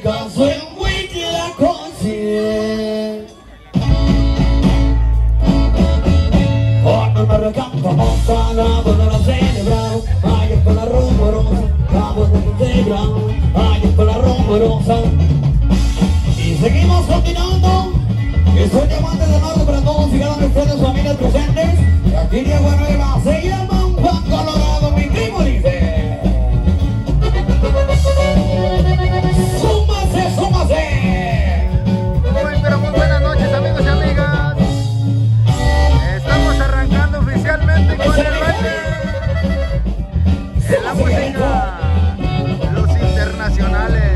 caso en Huitlacoche. Cuando me recantamos vamos a celebrar, ay, con la rumorosa, vamos a celebrar, ay, con la rumorosa. Y seguimos continuando. Y soy diamante del norte para todos y cada uno de ustedes, familias presentes. Y aquí Diego Nueva se llama un Juan Colorado, mi primo dice. ¡Súmase, súmase! Muy, pero muy buenas noches, amigos y amigas. Estamos arrancando oficialmente con el baile. En la música, los internacionales.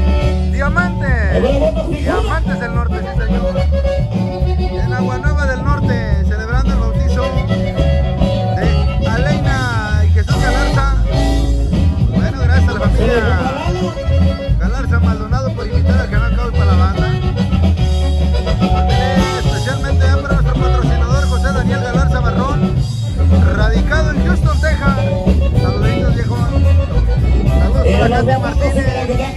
Diamantes del norte, sí señor. En Agua Nueva del Norte, celebrando el bautizo de Aleina y Jesús Galarza. Bueno, gracias a la familia Galarza Maldonado por invitar al canal Cabo para la banda. Especialmente para nuestro patrocinador José Daniel Galarza Barrón, radicado en Houston, Texas. Saluditos, viejo. Saludos para Katia Martínez.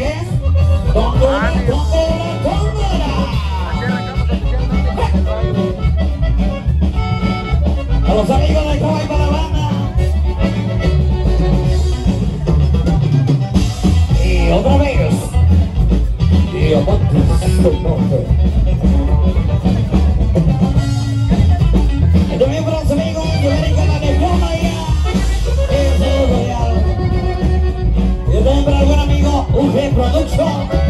A los amigos de Cabo para la banda. Y otra vez Diamantes del Norte. Y también para los amigos de América Latina ya. Eso es real. Y también para el buen amigo UG Production.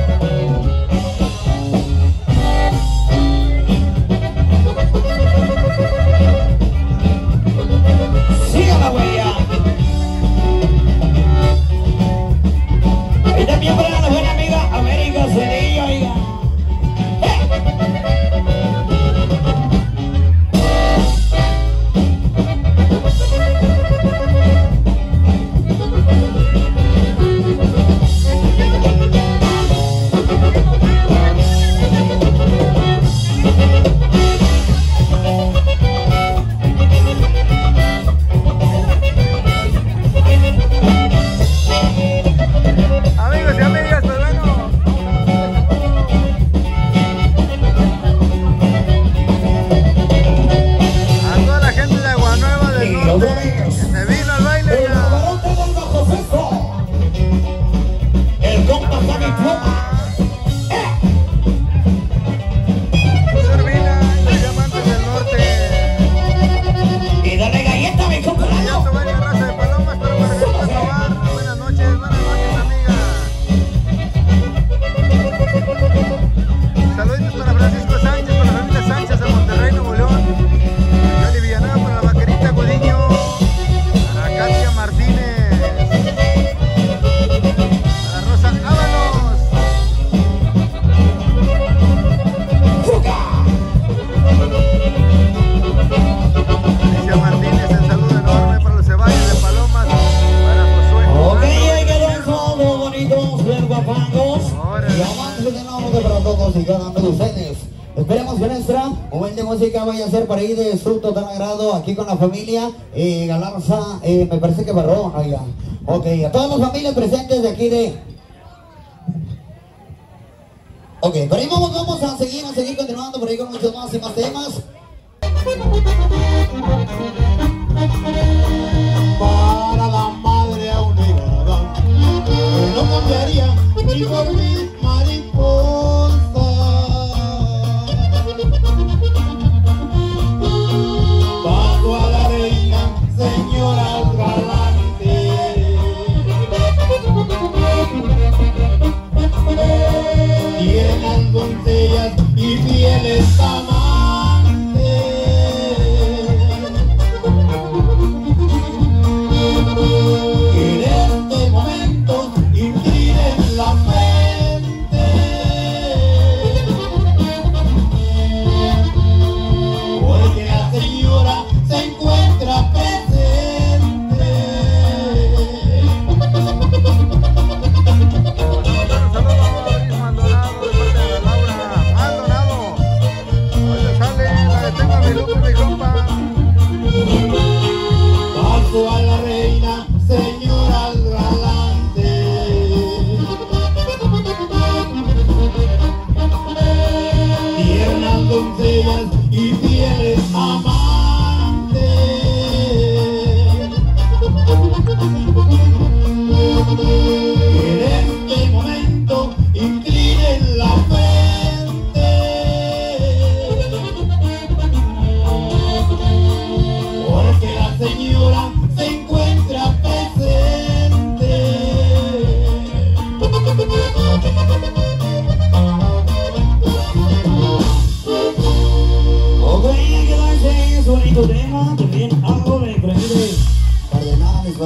Esperemos que nuestra momento de música vaya a ser para ir de su total agrado aquí con la familia Galarza, me parece que Barrón, oiga. Ok, a todas las familias presentes de aquí de... Ok, pero ahí vamos a seguir continuando por ahí con muchos más y más temas. Para la madre abnegada, no cambiaría ni por mis mariposas. Paso a la reina, señora galante. Llenan doncellas y fieles amantes. En este momento inclinen la fe.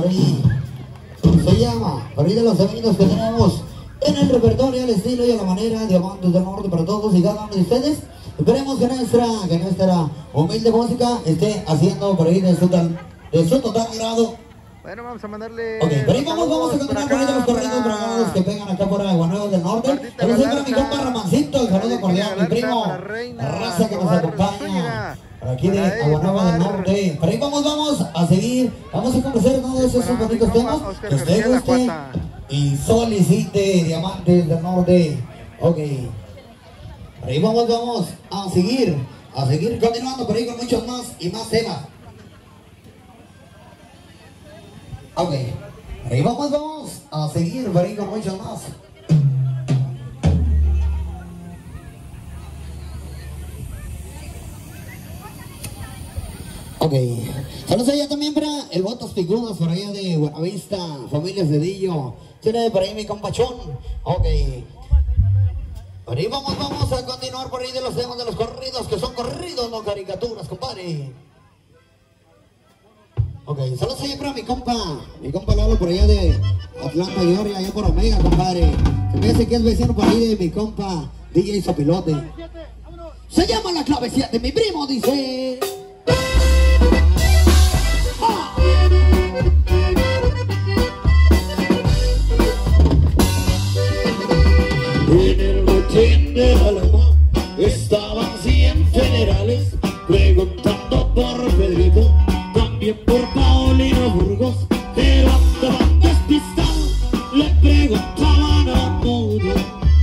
por ahí. Se llama, por ahí de los sonidos que tenemos en el repertorio, al estilo y a la manera, Diamantes del Norte para todos y cada uno de ustedes. Esperemos que nuestra humilde música esté haciendo por ahí de su total agrado. Bueno, vamos a mandarle. Ok, pero ahí vamos a continuar con los corridos bragados que pegan acá por Aguanueva del Norte. Pero siempre mi compa Ramancito, el saludo cordial, mi primo, la raza que nos acompaña por aquí de Aguanueva del Norte. Pero ahí vamos a seguir, vamos a conocer todos esos bonitos temas que usted guste y solicite, Diamantes del Norte. Ok, por ahí vamos a seguir continuando por ahí con muchos más y más temas. Ok, ahí vamos a seguir por ahí con muchos más. Ok, saludos allá también para el Botas Picudas por allá de Buenavista, familias de Dillo. Tiene por ahí mi compachón. Ok, por ahí vamos a continuar por ahí de los temas de los corridos, que son corridos, no caricaturas, compadre. Ok, saludos allá para mi compa Lalo por allá de Atlanta, Georgia, allá por Omega, compadre. Se me dice que es vecino por ahí de mi compa DJ Sopilote. Se llama La Clave 7, mi primo dice. ¡Ah! En el botín de la loma estaban 100 generales preguntando por Pedrito, también por Paulino Burgos, pero andaban despistados, le preguntaban a Mudo.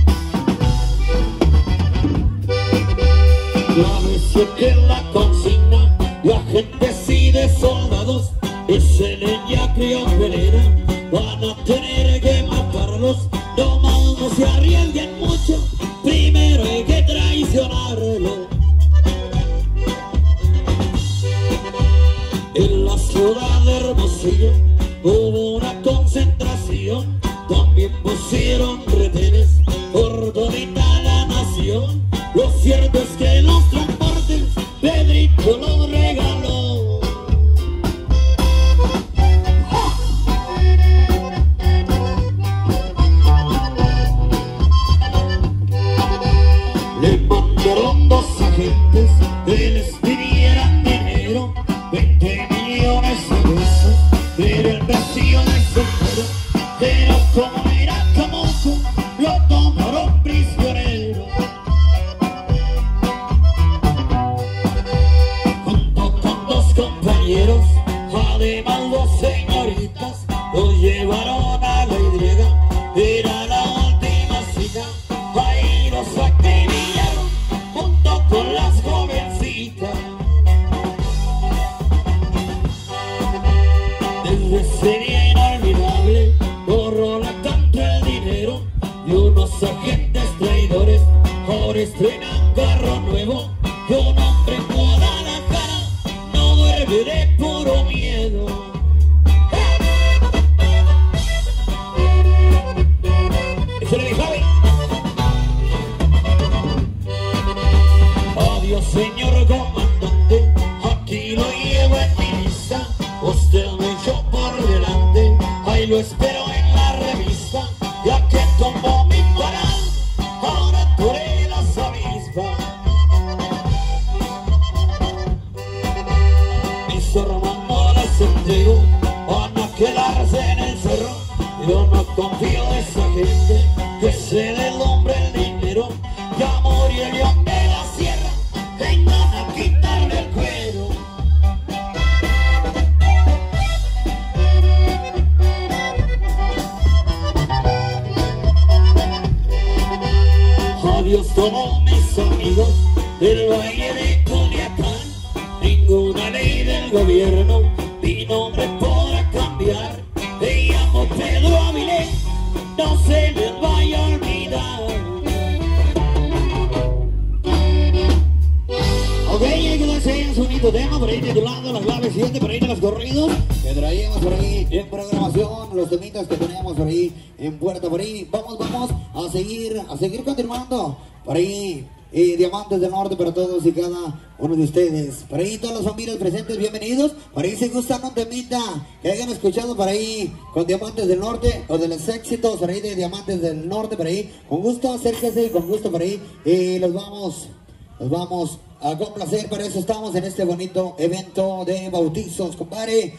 Clave 7 en la consigna, la gente sí de soldados, ese leña criolera, van a tener que matarlos, nomás no se arriesguen mucho, primero hay que traicionarlo. En la ciudad de Hermosillo hubo una concentración, también pusieron retenes por todita la nación. Lo cierto es que los transportes Pedrito los regaló. Le mandaron 2 agentes que les pidieran dinero, 20 millones de pesos, pero el vecino de soltero, pero como era camoco, lo tomaron prisionero. Junto con 2 compañeros, además 2 señoritas, los llevaron a la Y, era la última cita, ahí los acribillaron, junto con las jovencitas. Desde ese día inolvidable borró la canta el dinero y unos agentes traidores ahora estrenan carro nuevo y un hombre en Guadalajara no duerme de puro miedo. Ese le dijo, adiós señor comandante, aquí lo llevo en mi lista, usted me echó por delante, ahí lo espero en la revista, ya que tomó mi parada, ahora tú eres las avispas. Mis hermanos las entrego, van a quedarse en el cerro, yo no confío en esa gente, que se deslumbre el dinero, ya murió el león de la sierra, vengan a quitarle el cuero. Adiós todos mis amigos del Valle de Culiacán, ninguna ley del gobierno mi nombre podrá cambiar, me llamo Pedro Avilés, no se les vaya a olvidar. Ok, hay que darse en su bonito tema, por ahí titulando Las Clave 7, por ahí de los corridos que traíamos por ahí en programación, los temitas que teníamos por ahí en puerta, por ahí vamos a seguir continuando por ahí y Diamantes del Norte para todos y cada uno de ustedes. Por ahí todas las familias presentes, bienvenidos. Por ahí si gustan un temita que hayan escuchado por ahí con Diamantes del Norte o de los éxitos por ahí de Diamantes del Norte, por ahí con gusto acérquese, con gusto por ahí y los vamos a complacer. Para eso estamos en este bonito evento de bautizos, compadre.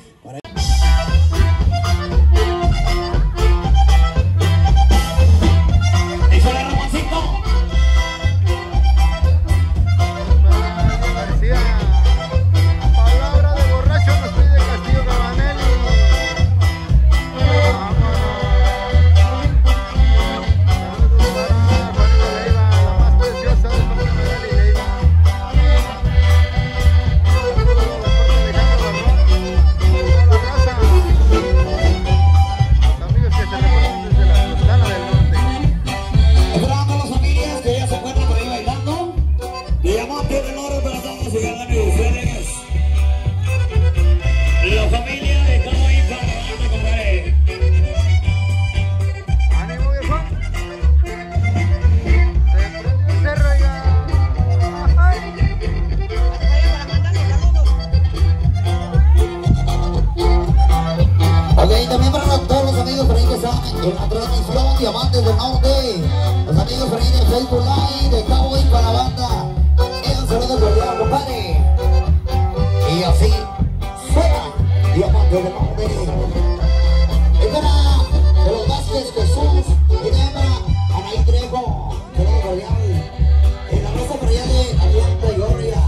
En la transmisión Diamantes del Norte, los amigos por ahí de Facebook Live, de Cowboy para la banda, un saludo cordial, compadre. Y así suena Diamantes del Norte. Es para de los Vázquez Jesús y de Anaí Trejo, saludo cordial. En la raza por allá de Atlanta y Gorria,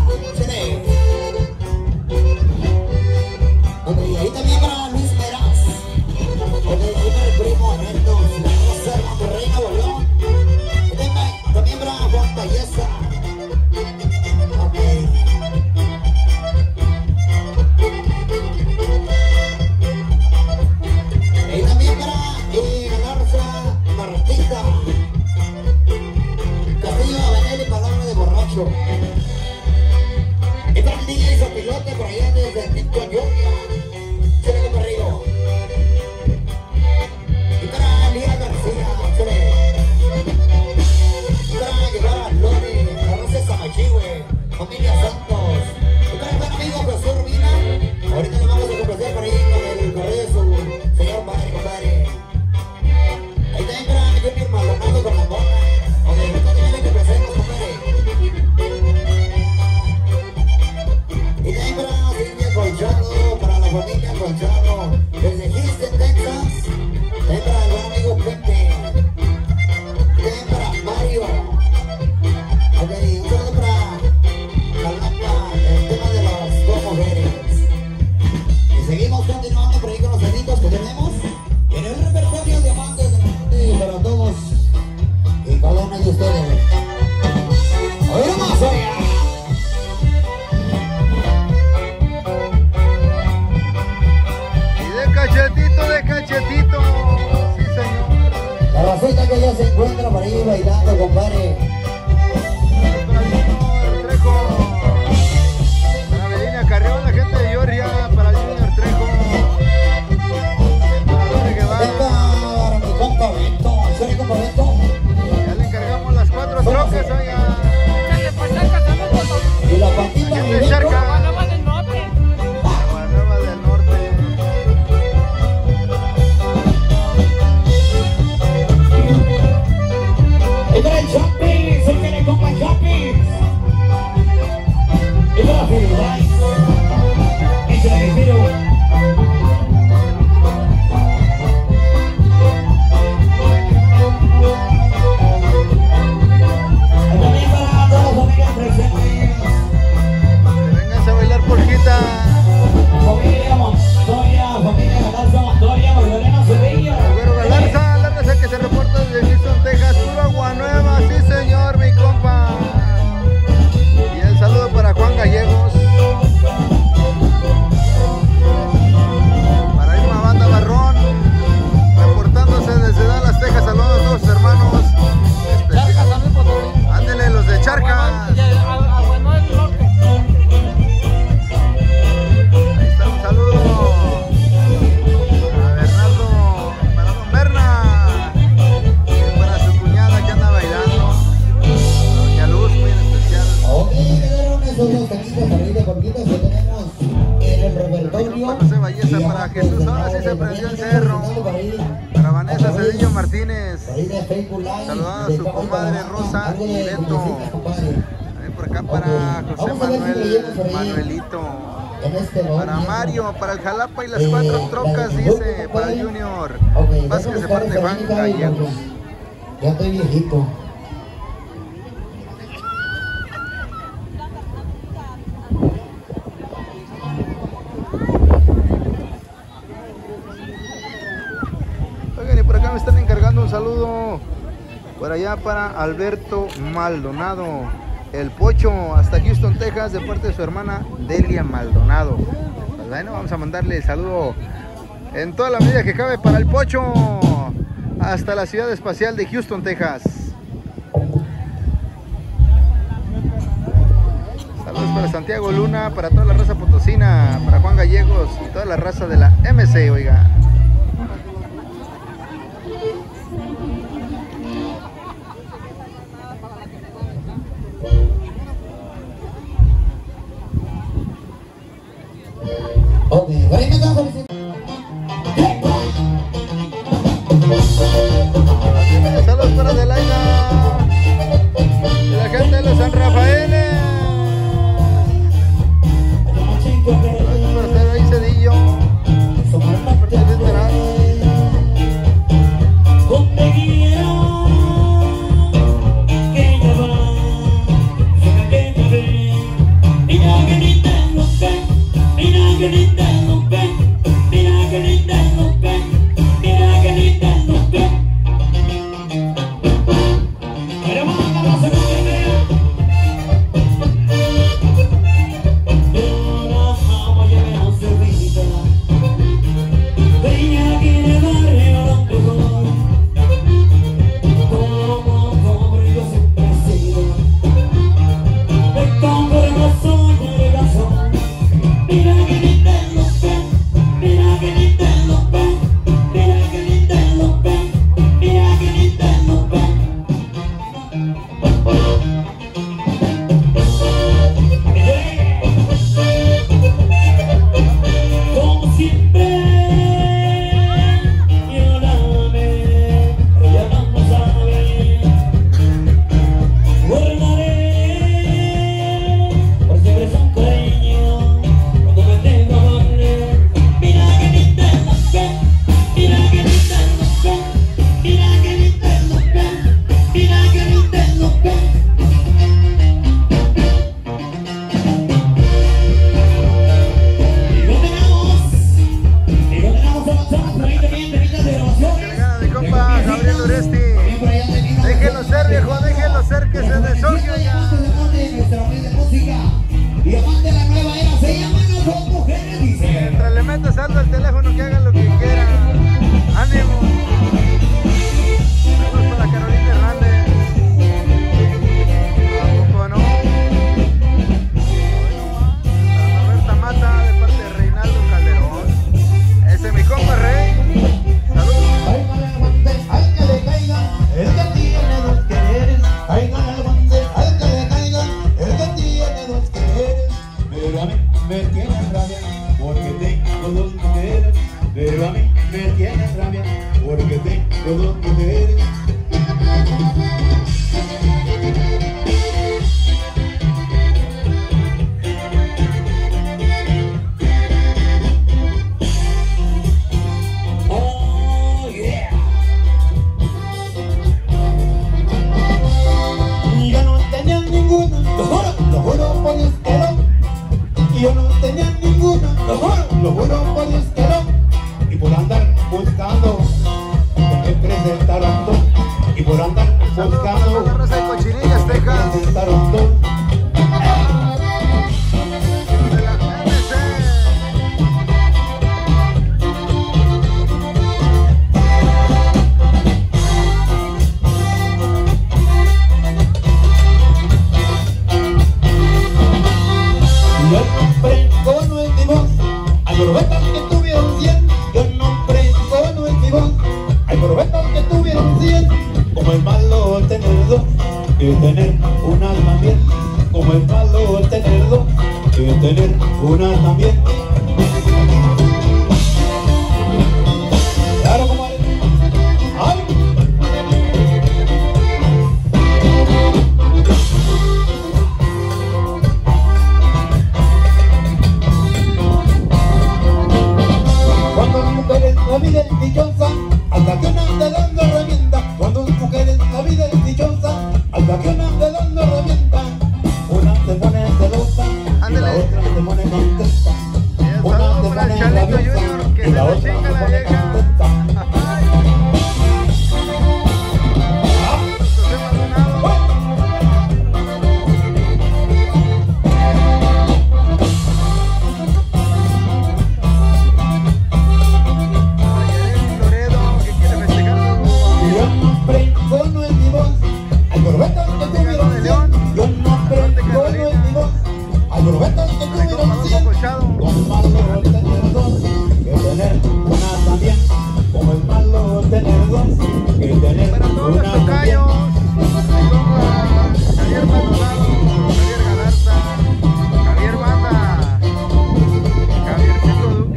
y ahí también para Luis Meraz. Ahí para el primo Ernesto, Monterrey, Nuevo León. También para Juan Talleza. Y también para Galarza Martita, Castillo Avenel y Palabra de Borracho. Y para el DJ Sopilote por allá desde Tinto, Georgia. Chile para arriba. Y para Lía García, Chile. Y para llevar a Lore, a Rosa Samachihue, familia Santos. Y para el buen amigo Jesús Rubina. Ahorita le vamos a complacer por ahí con el correo de su señor padre, compadre. Ahí también para Junior Maldonado con la mona. O de ahorita también le complacemos, compadre. Y también para Silvia Colchado, para la familia Colchado, desde Houston, Texas. También para el buen amigo Pepe. También para Mario. Ok, un saludo para Calapa, el tema de las dos mujeres. Y seguimos continuando por ahí con los deditos que tenemos en el repertorio de Diamantes del Norte para todos y cada uno de ustedes. Hoy nomás, oiga. De cachetito, sí señor. La racita que ya se encuentra por ahí bailando, compadre. Para Trejo, para Medina Carrión, la gente de Georgia, para el Junior Trejo, para Lore Guevara. Para mi compa Beto, ¿sí, compa Beto? Ya le encargamos las 4 trocas, oiga. Y la patita de cerca. Guanueva del Norte. Guanueva del Norte. Y para el Jumping, se quiere compa Jumping. Y para Firulais. Y se le respiro. También para todas las familias presentes. Vénganse a bailar porquita. Familia Montoya, familia Galarza Montoya, Magdalena Sevilla. Güero Galarza, la raza que se reporta desde Houston, Texas, pura Guanueva, sí señor. compadre Rosa y Beto. También por acá para José Manuelito. Para Mario, para el Jalapa y las 4 trocas, dice, para Junior. Vázquez de parte de Juan Gallegos. Ya estoy viejito. Oigan, y por acá me están encargando un saludo por allá para Alberto Maldonado, el Pocho, hasta Houston, Texas, de parte de su hermana Delia Maldonado. Pues bueno, vamos a mandarle saludo en toda la medida que cabe para el Pocho, hasta la ciudad espacial de Houston, Texas. Saludos para Santiago Luna, para toda la raza potosina, para Juan Gallegos y toda la raza de la MC, oiga. Saludos para Adelaida y la gente de los San Rafaeles. Gracias por estar ahí, Cedillo. Déjenlo ser, viejo, déjenlo ser, que se desoye ya. Mientras le metas algo al teléfono, que hagan lo que quieran. ¡Ánimo! Saludos para Carolina Hernández. ¿Tampoco no? Para Roberta Mata, de parte de Reinaldo Calderón. Ese es mi compa Rey. Saludos. Al que le caiga, el que tiene dos quereres. Caigan al guante, al que le caiga, el que tiene dos quereres. Pero a mí me tiene rabia porque tengo dos mujeres. Pero a mí me tiene rabia porque tengo dos mujeres. Yo no tenía ninguna, lo juro por Dios que no. Y por andar buscando, me presentaron dos. Y por andar buscando, la raza de Cochinillas, Texas. me presentaron dos. De la MC. Yo no pregono en mi voz, hay borbetas que tuvieron 100. Yo no pregono en mi voz, hay borbetas que tuvieron 100. Como es malo tener dos, que tener una también. Como es malo tener dos, que tener una también. Claro, comadre. ¡Ay! gorbetas que tuvieron 100, yo no tengo el limón. Hay gorbetas que tuvieron 100, con malo tener dos, que tener una también. Como es malo tener dos, que tener una también. Javier Maldonado, Javier Galarza, Javier Banda, Javiercito Duque.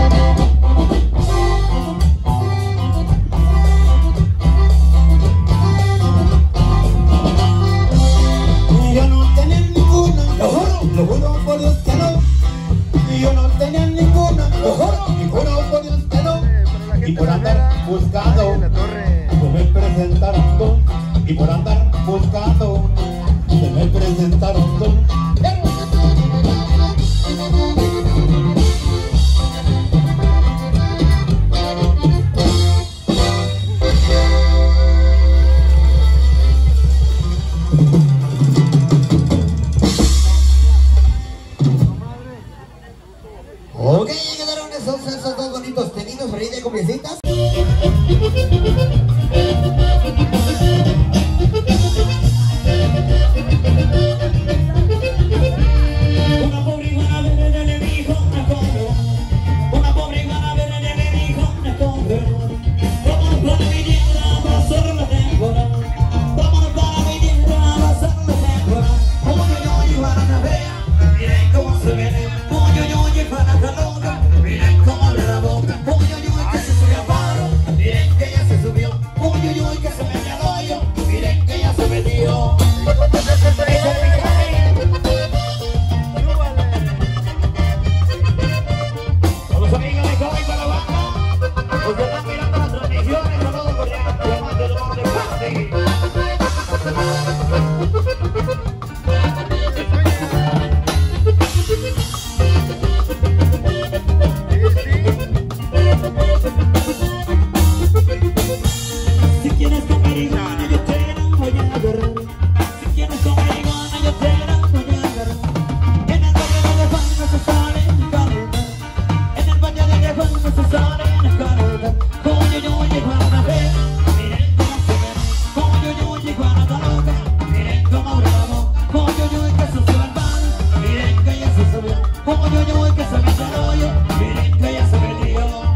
Yo no tenía ninguna, lo juro por Dios que no. Yo no tenía ninguna, lo juro por Dios que no. Y por andar buscando, se me presentaron dos. Y por andar buscando, se me presentaron dos. Ok, ya quedaron esos dos bonitos tenidos por ahí de copiecitas. Una pobre iguana verde le dijo una cobra. Una pobre iguana verde le dijo una cobra. Vámonos para mi tierra a pasar la temporada. Vámonos para mi tierra a pasar la temporada. Como yo iguana fea, miren cómo se viene. Como yo iguana loca, miren cómo abre la boca. Como yo que se subió a paro, miren que ya se subió. Como yo que se metió al hoyo, miren que ya se metió. Los amigos de Coba y para la banda, los que están mirando las transmisiones, saludos cordiales, llaman del amor de Pasti. Si quieres comer iguana, yo te la voy a agarrar. Si quieres comer iguana, yo te la voy a agarrar. En el valle de Lejón no se sale en caleta. En el valle de Lejón no se sale en caleta. Como yo iguana fea, miren cómo se ve. Como yo iguana está loca, miren cómo abre la boca. Como yo que se sube al pan, miren que ya se subió. Como yo que se mete al hoyo, miren que ya se metió.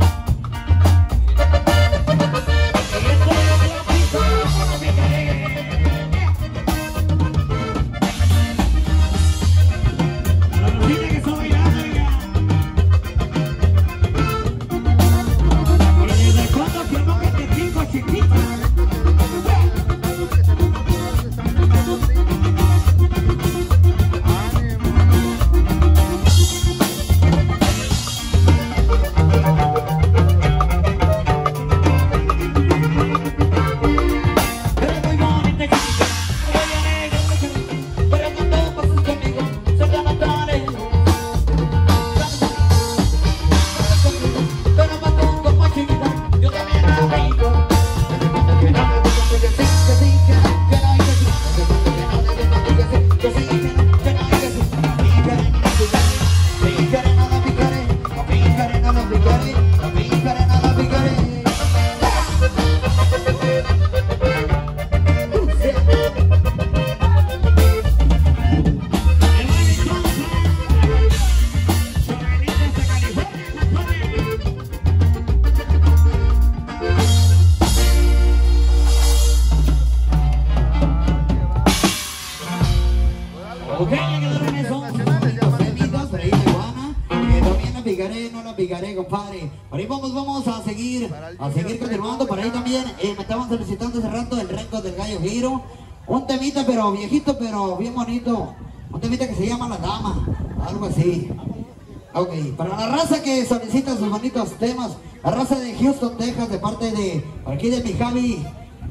Ok, ya quedaron esos temidos, pero ahí de iguana. También la picaré, compadre. Por ahí vamos a seguir continuando. Por ahí también me estaban solicitando hace rato el renco del gallo giro. Un temita, pero viejito, pero bien bonito. Un temita que se llama La Dama, algo así. Ok, para la raza que solicita sus bonitos temas, la raza de Houston, Texas, de parte de aquí de mi Javi.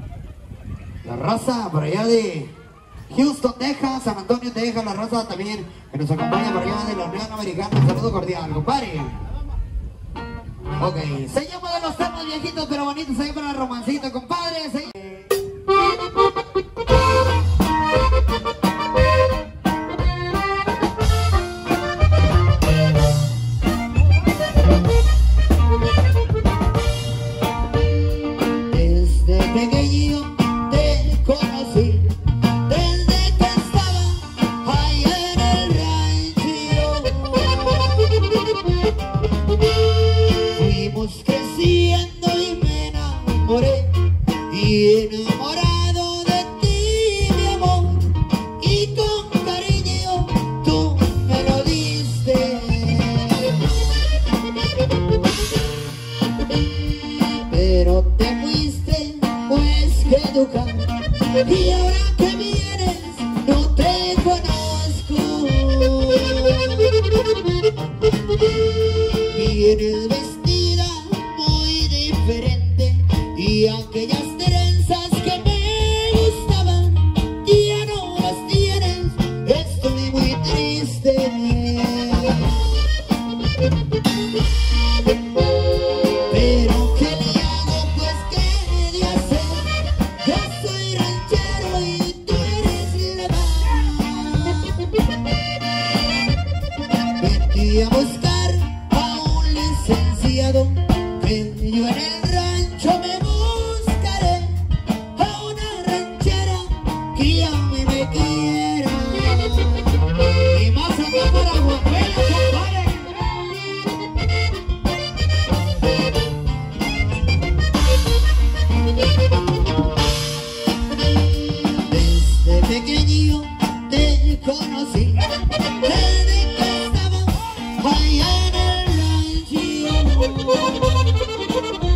La raza por allá de Houston, Texas, San Antonio, Texas, la raza también que nos acompaña por allá de la Unión Americana. Un saludo cordial, compadre. Ok, se llama de los temas viejitos pero bonitos ahí para el romancito, compadre. Desde pequeño te conocí. mí me quiera. Y más acá para Guapela, compadre. Desde pequeño te conocí, desde que estaba allá en el rancho.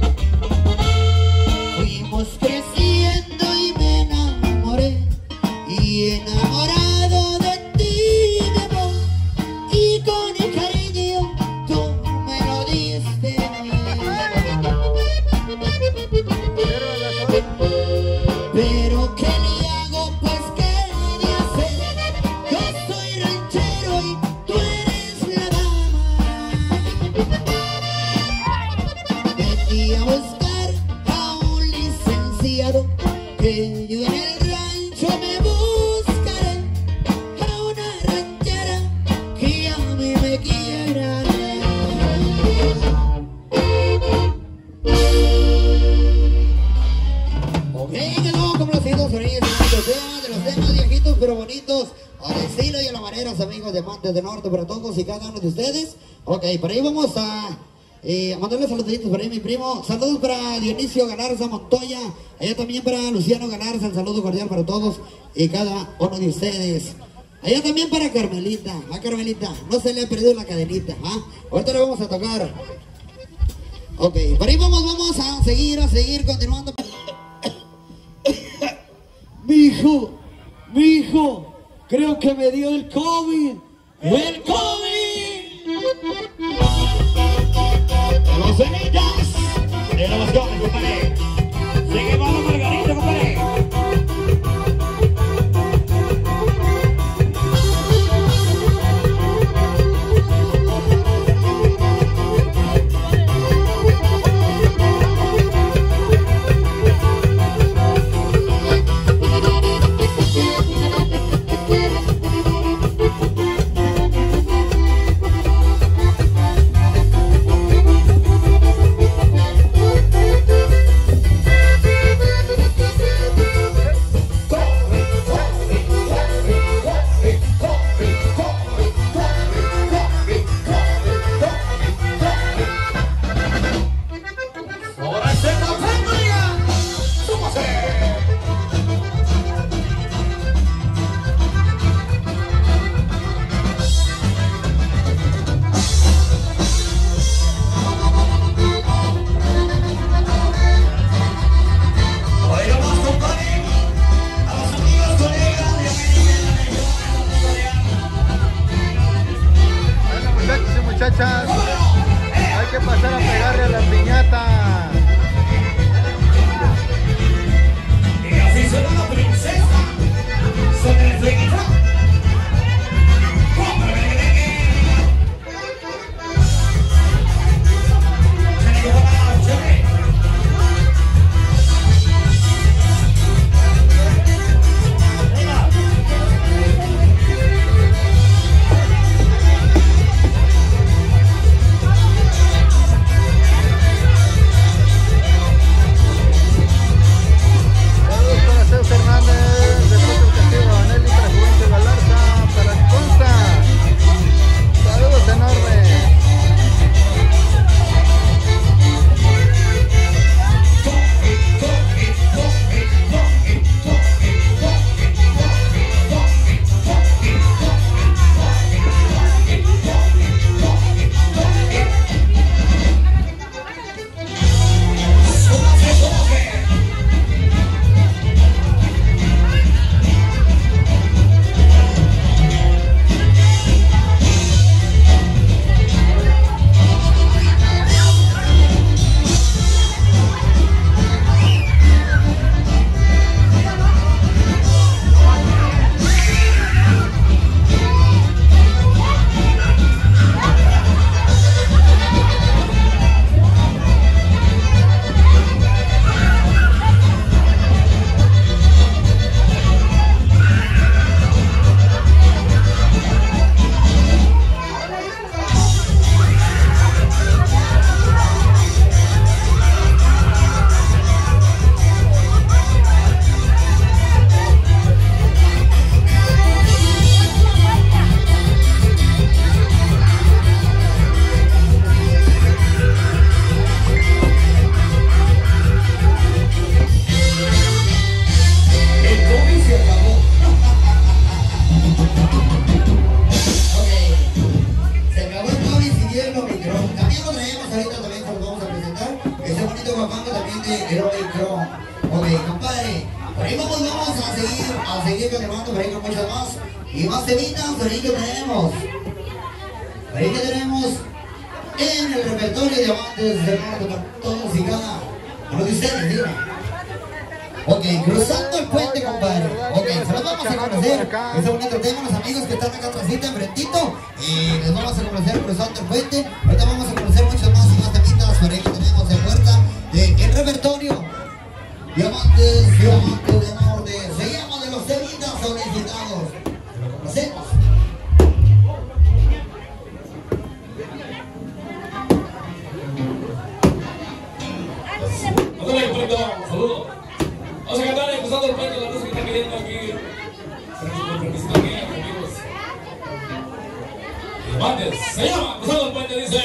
Fuimos creciendo y me enamoré, y enamorado de ti, mi amor, y con el cariño tú me lo diste. Pero ¿qué le hago? Pues ¿qué le hacer? Yo soy ranchero y tú eres la dama. Vení a buscar a un licenciado, que yo en el rancho me buscaré a una ranchera que a mí me quiera. Ok, quedó complacidos, sonidos de los temas viejitos pero bonitos, al estilo y a la manera, amigos de Amantes del Norte, para todos y cada uno de ustedes. Ok, por ahí vamos a mandarles saluditos por ahí, mi primo. Saludos para Dionisio Galarza Montoya, allá también para Luciano Galarza, el saludo cordial para todos y cada uno de ustedes. Allá también para Carmelita, Carmelita, no se le ha perdido la cadenita, ahorita le vamos a tocar. Ok, por ahí vamos a seguir continuando. Mi hijo, creo que me dio el COVID. ¡El COVID! De los Cenitas, de los Gómez, compadre. Seguimos a Margarita, compadre. seguir grabando por ahí con muchas más. Y más temitas, por ahí que tenemos. Por ahí que tenemos en el repertorio de Diamantes del Norte para todos y cada uno de ustedes, diga. Ok, cruzando el puente, compadre. Ok, se los vamos a conocer. Ese bonito tema, los amigos que están acá atrásito, enfrentito. Les vamos a conocer cruzando el puente. Ahorita vamos a conocer muchos más y más temitas. Por ahí que tenemos en puerta del repertorio. Diamantes del Norte. Seguimos de los temitas solicitados. Lo conocemos. Saludos. Vamos a cantar cruzando el puente, la música que está pidiendo aquí. Con permisito aquí, amigos. Diamantes, se llama cruzando el puente, dice.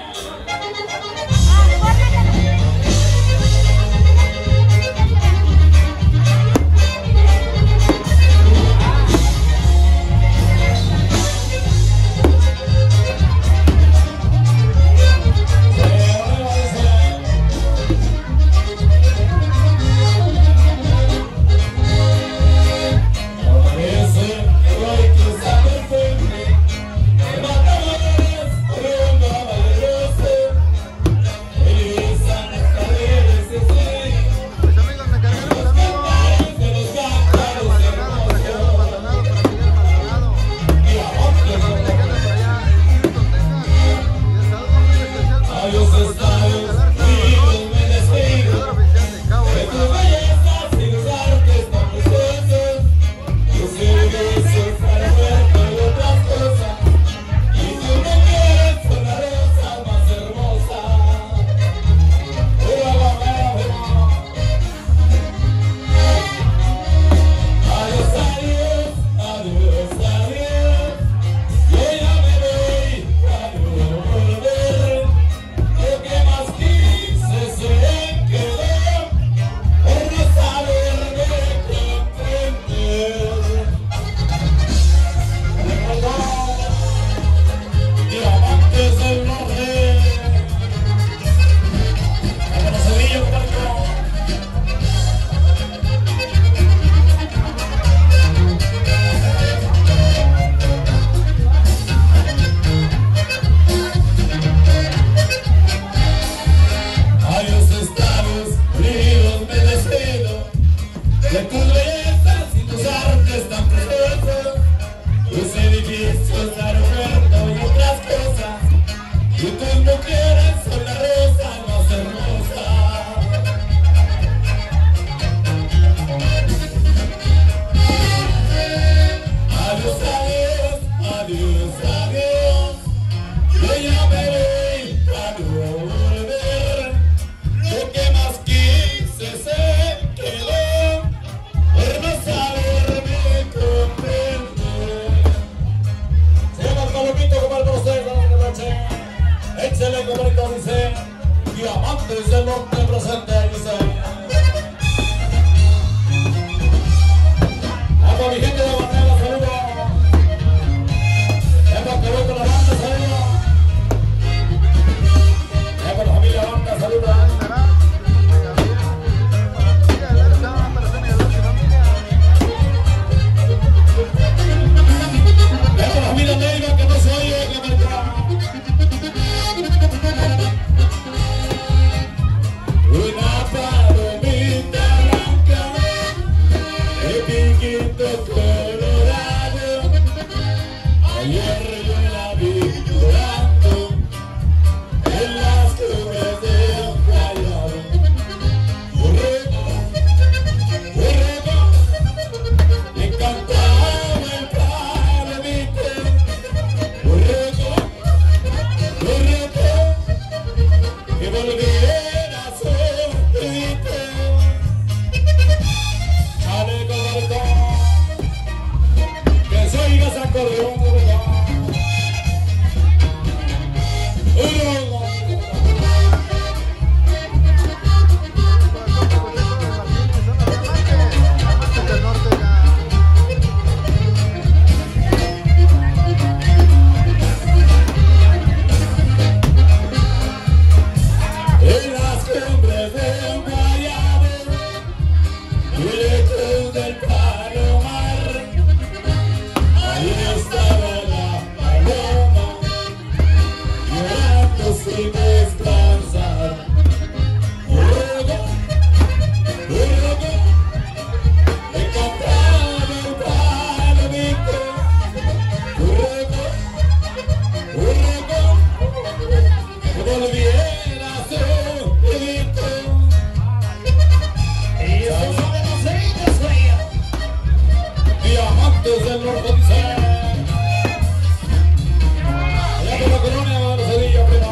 Diamantes del Norte presente, dice. A toda mi gente de Guatemala, saludos. Es para que voy con la banda, saludos. Es para la familia banda, saludos. Es para la familia Neiva que no se oye, que me una palomita blanca, el piquito colorado. Ayer yo la vi llorando en las cumbres de un callado. Borrego, le cantaba el palomito. Borrego, que volviera a ser grito. Chaleco corto, que se oiga ese acordeón. Diamantes del Norte dice. Allá por la colonia de la Sevilla, primo.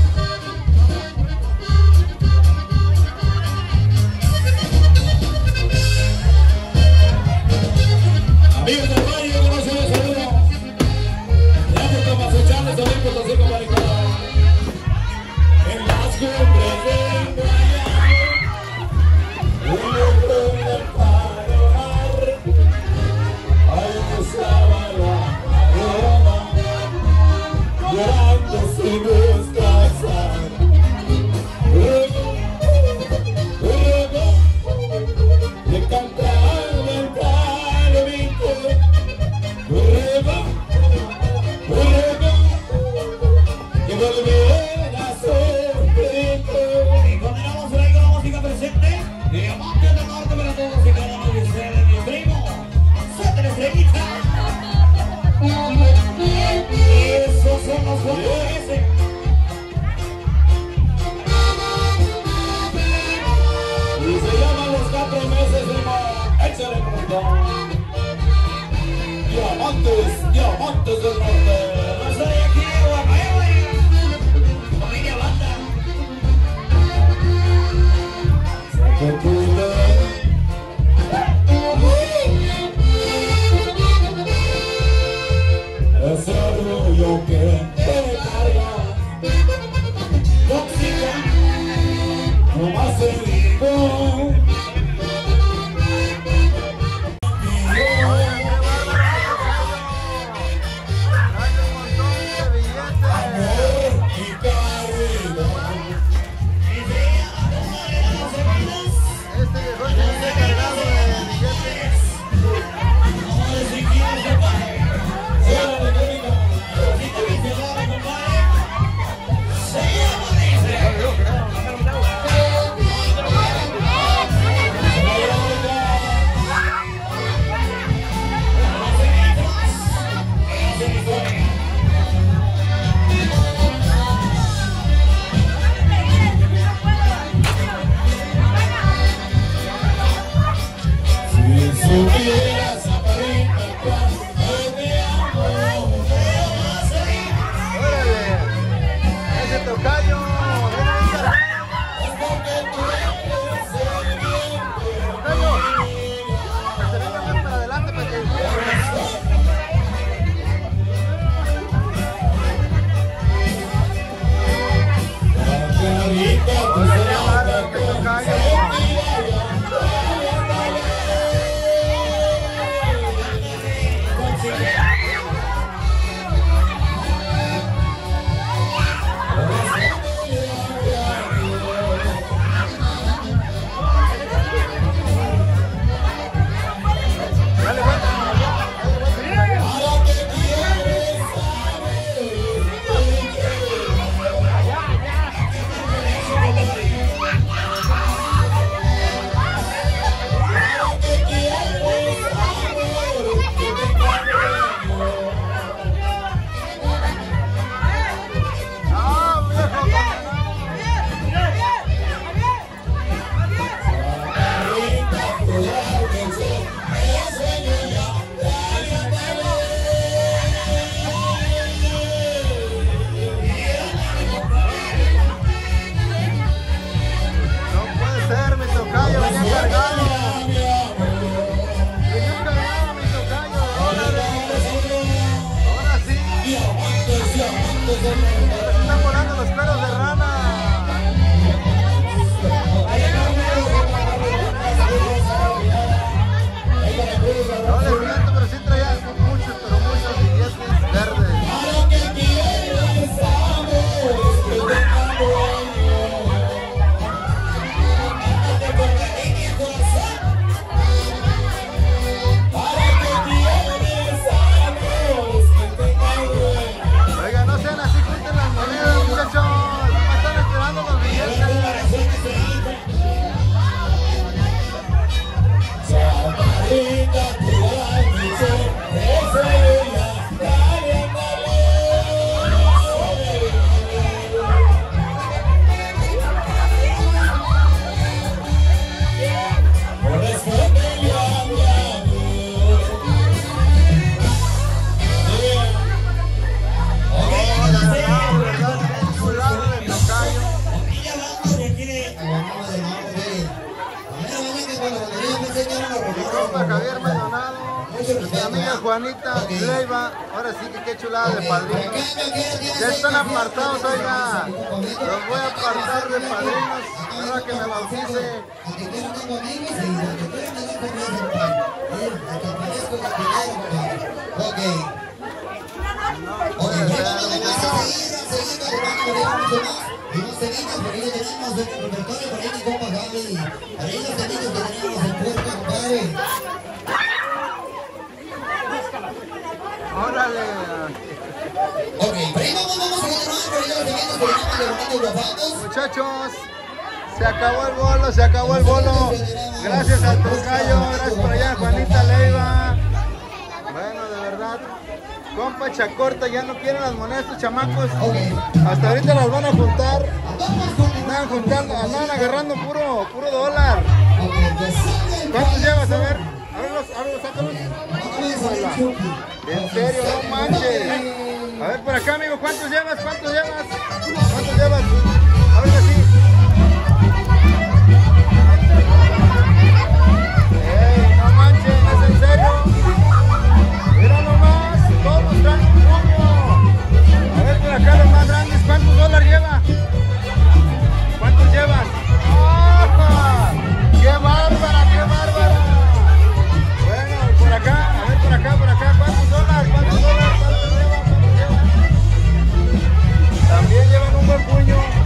Amigos del Valle, yo conozco de saludo. Ya por Tamazuchales, también por Tosico Maricón. En las cumbres del Guayabo, un hombre del Palomar, ahí estaba la aroma, llorando sin descansar. Luego, le cantaba el palomito, luego, que volviera a sonreírte. Y continuamos por ahí con la música presente. Diamantes del Norte para todos y cada uno de ustedes, mi primo. ¡Suelta la estrellita! Esos son los portugueses. Y se llaman los 4 meses, primo. Échale perdón. Diamantes del Norte. Yo soy aquí de Guapaeva, familia banda. Que cuide ese orgullo que te carga, tóxica, no más te digo. Amor y caridad. Y llega la bomba de las semanas. Este llegó Juanita Leiva. Ahora sí que qué chulada de padrinos. Ya están apartados, oiga. Los voy a apartar de padrinos ahora que me bautice. Órale. Muchachos, se acabó el bolo. Gracias al tocayo, gracias por allá, Juanita Leiva. Bueno, de verdad, compa Chacorta, ya no quieren las monedas estos chamacos. Hasta ahorita las van a juntar. Andan juntando, andan agarrando puro dólar. ¿Cuántos llevas? A ver, sácalos. En serio, no manches. A ver por acá, amigo, ¿cuántos llevas? ¿Cuántos llevas? A ver así. No manches, ¿es en serio? Mira nomás, todos traen un puño. A ver por acá los más grandes, ¿cuántos dólares lleva? ¿Cuántos llevas? ¡Oh! ¡Qué bárbara, qué bárbara! Bueno, por acá, a ver por acá, ¿cuántos dólares? ¿Cuántos lleva? También llevan un buen puño.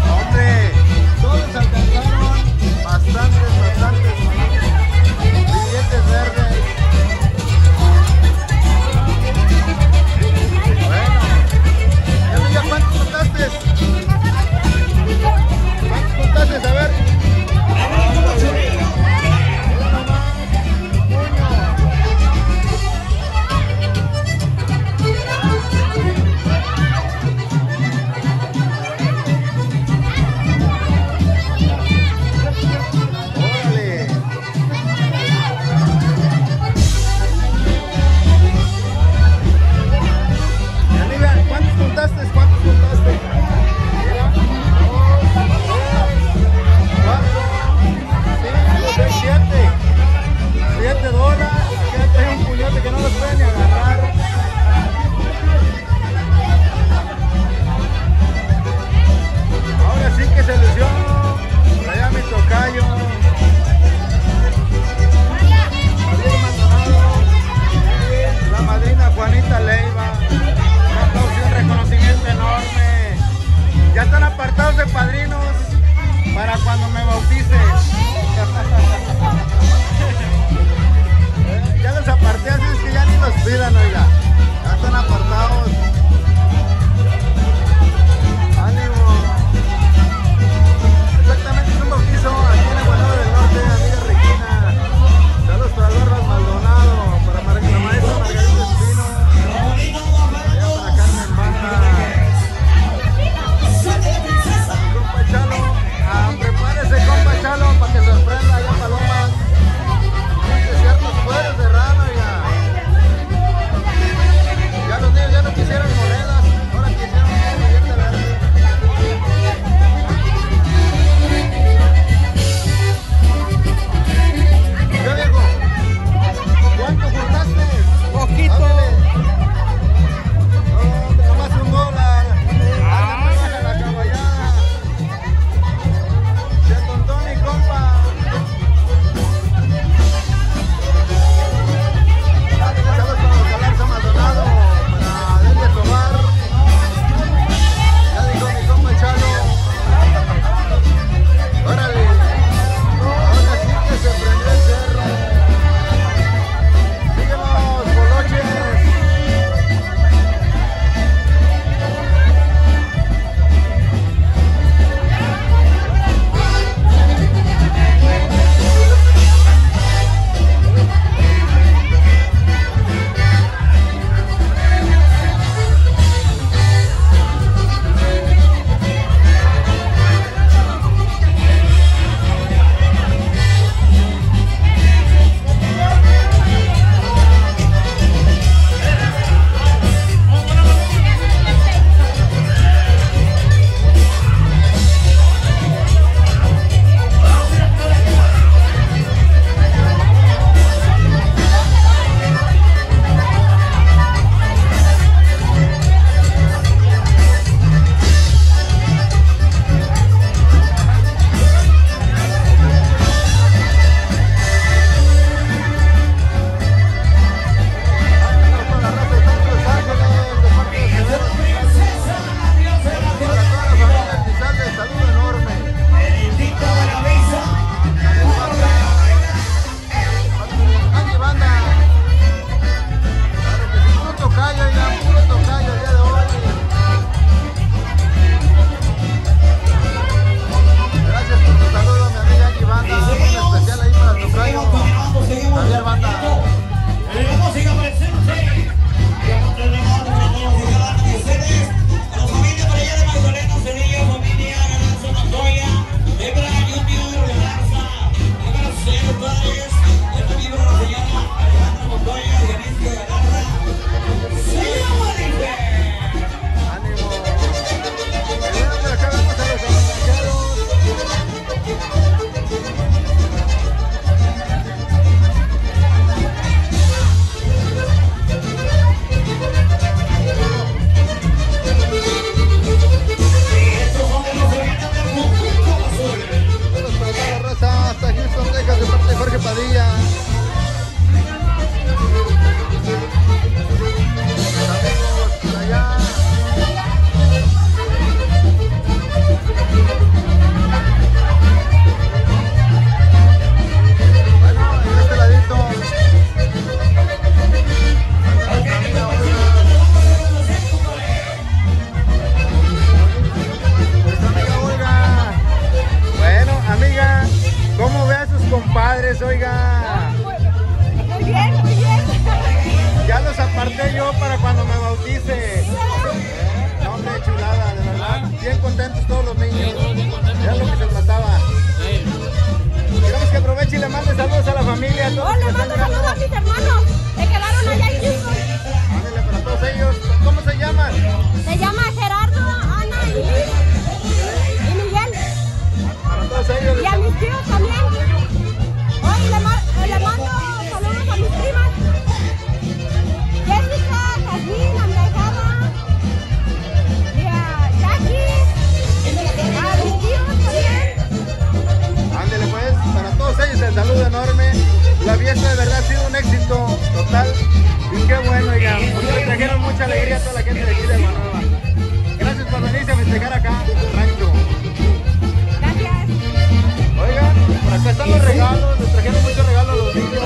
show para cuando me bautice. No, hombre, chulada, de verdad. Bien contentos todos los niños. Era lo que se trataba. Queremos que aproveche y le mande saludos a la familia. A todos le mando saludos a mis hermanos que quedaron allá en Houston. Ándale para todos ellos. ¿Cómo se llaman? Se llama Gerardo, Ana y Miguel. Para todos ellos. Y a mis tíos también. Hoy le mando saludos a mis primas. Jessica, Jasmine, Andrejada. Y a Jackie. A mis tíos también. Ándale pues, para todos ellos el saludo enorme. La fiesta de verdad ha sido un éxito total. Y qué bueno, oigan, porque le trajeron mucha alegría a toda la gente de aquí de Guanueva. Gracias por venirse a festejar acá, rancho. Gracias. Oigan, por acá están los regalos, les trajeron muchos regalos a los niños.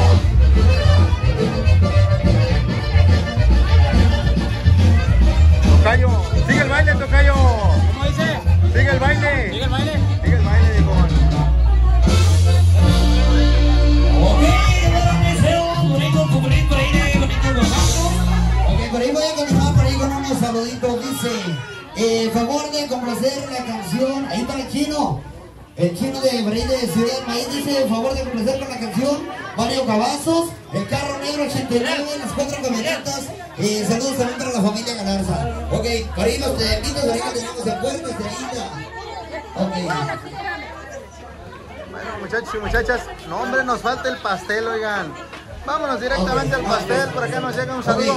Tocayo, sigue el baile, Tocayo. ¿Cómo dice? Sigue el baile. ¿Sigue el baile? Sigue el baile, dijo. Ok, por ahí voy a continuar por ahí con unos saluditos. Dice, favor de complacer la canción. Ahí está el chino de Ciudad del Maíz. Dice, favor de complacer con la canción Mario Cavazos, el carro negro 89, las 4 camionetas. Saludos también para la familia Galarza. Ok, por ahí los temitos, ahorita tenemos el puerto, Estrellita. Ok. Bueno, muchachos y muchachas, no hombre, nos falta el pastel, oigan. Vámonos directamente al pastel, por acá nos llega un saludo.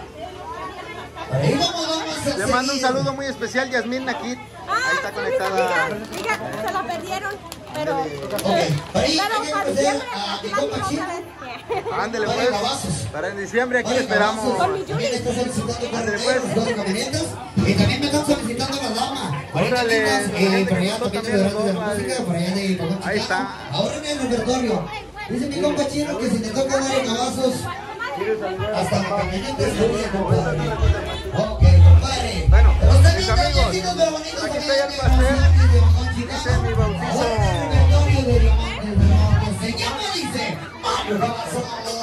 Le mando un saludo muy especial, Yasmín Nakit. Ahí está conectada. Se la perdieron, pero Ahí para diciembre. Ándele pues, para en diciembre aquí esperamos. También está solicitando carreteras, 4 camionetas. Y también me están solicitando las damas. Órale, por allá también de música, por allá de Pagón. Ahí está. Ahora en el repertorio. Dice mi compa chino que si te toca Mario Cavazos, hasta la camioneta estaría, compadre. Ok, compadre. Bueno, Pero está mis bien, amigos, chiquitos, pero bonitos aquí también, está el de pastel. Los Ángeles, de Bajón, Dice Chicago. mi bautizo. Ahora en el repertorio de Diamantes del Norte se llama, dice, Mario Cavazos.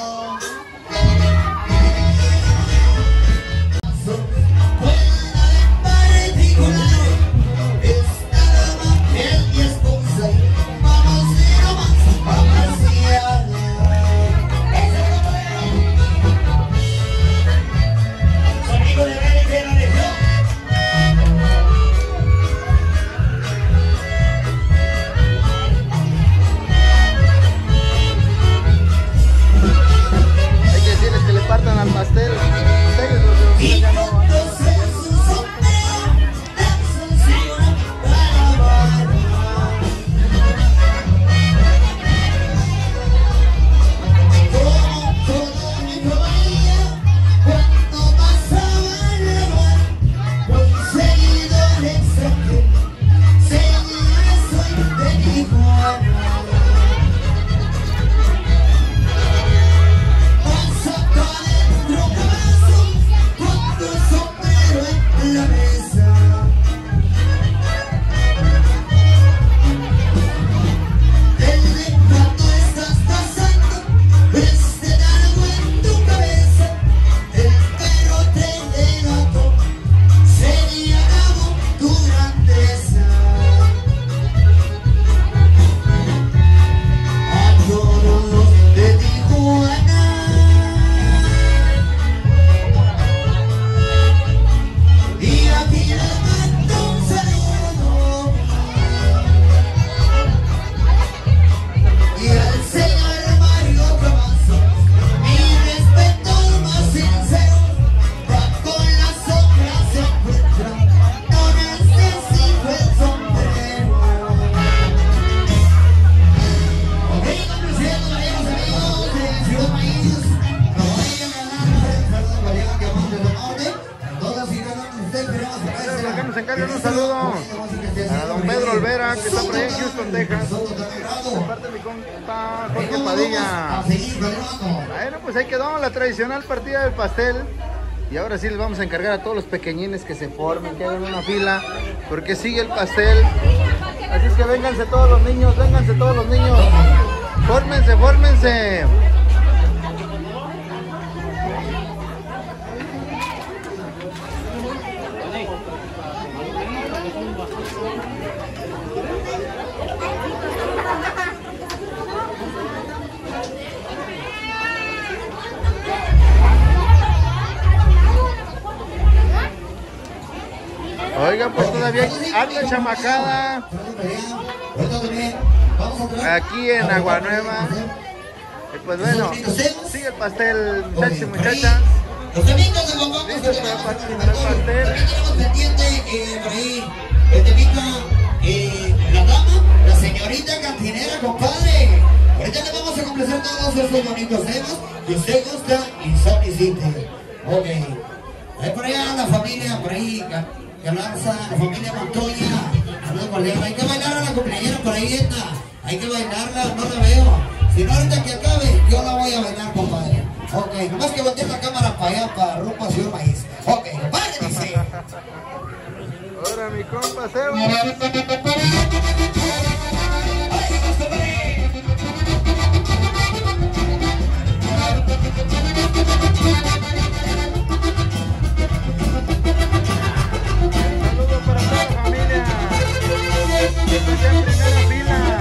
Hay que decirles que le partan al pastel. Ustedes los de ustedes ya no. Nos encargan un saludo a don Pedro Olvera, que está por ahí en Houston, Texas. De parte de mi compa Jorge Padilla. Bueno, pues ahí quedó la tradicional partida del pastel. Y ahora sí les vamos a encargar a todos los pequeñines que se formen, que hagan una fila, porque sigue el pastel. Así es que vénganse todos los niños, vénganse todos los niños. Fórmense, fórmense. Oigan, pues todavía anda chamacada aquí en Agua Nueva. Y pues bueno, sigue el pastel, muchachos y muchachas. Los amigos de Guaguancos listos para participar el pastel. tenemos pendiente por ahí el temita, la dama, la señorita cantinera, compadre. Ahorita le vamos a complacer todos esos bonitos temas que usted gusta y solicite. Ok. Ahí por allá la familia, por ahí, Galanza, la familia Montoya. Saludos con León. Hay que bailar a la cumpleañera por ahí, esta. Hay que bailarla, no la veo. Si no, ahorita que acabe, yo la voy a bailar, compadre. Ok, nomás que voltear la cámara para allá, para rumbo hacia un maíz. Ok, compadre, dice. Ahora mi compa Seba. Saludos para toda la familia. Que están ya en primera fila.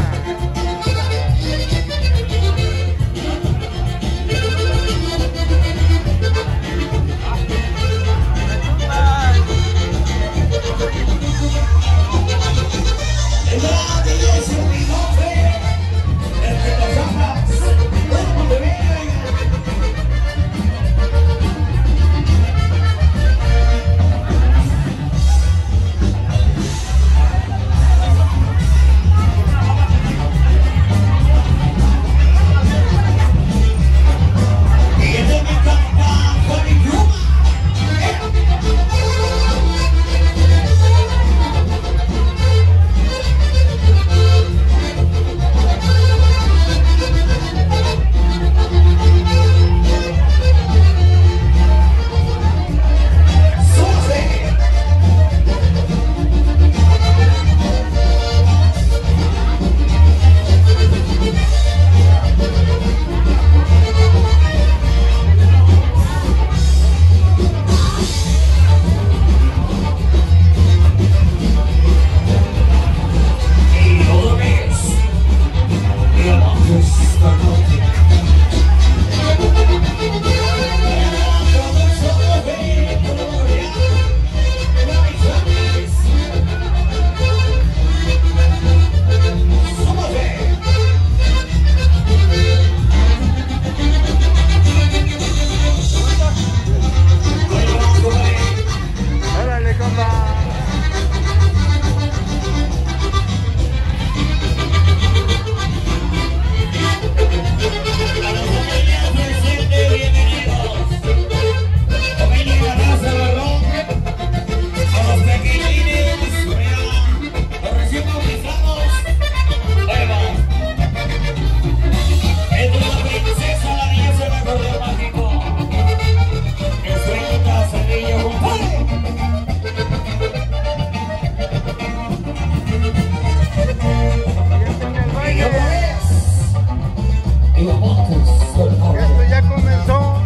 Esto ya comenzó.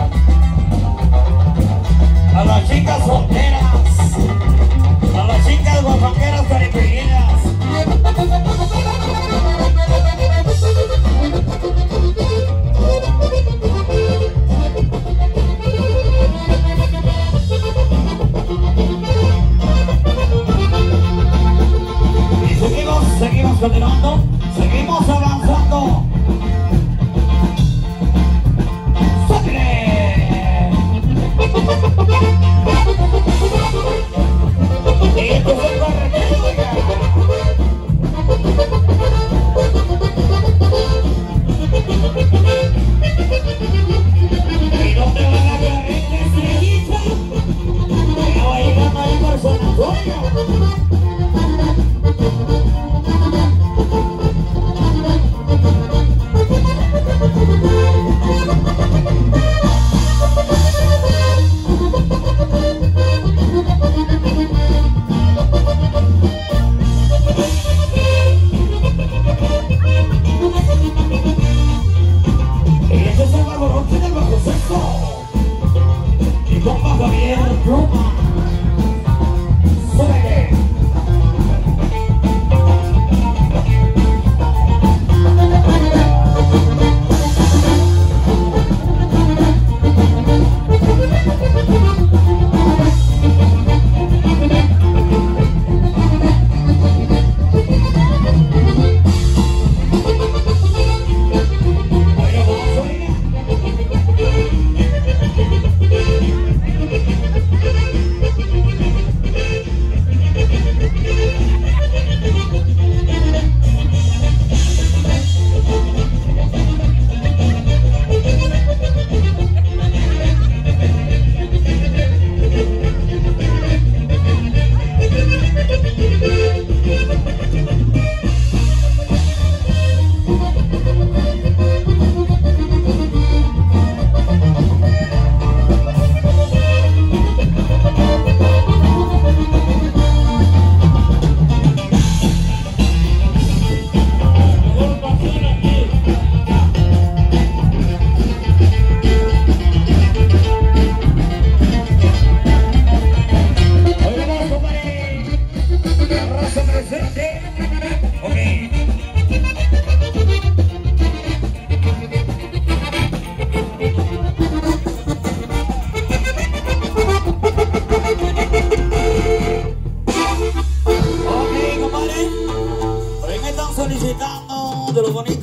A las chicas solteras, a las chicas guapangueras caribeñas. Y seguimos continuando, seguimos avanzando.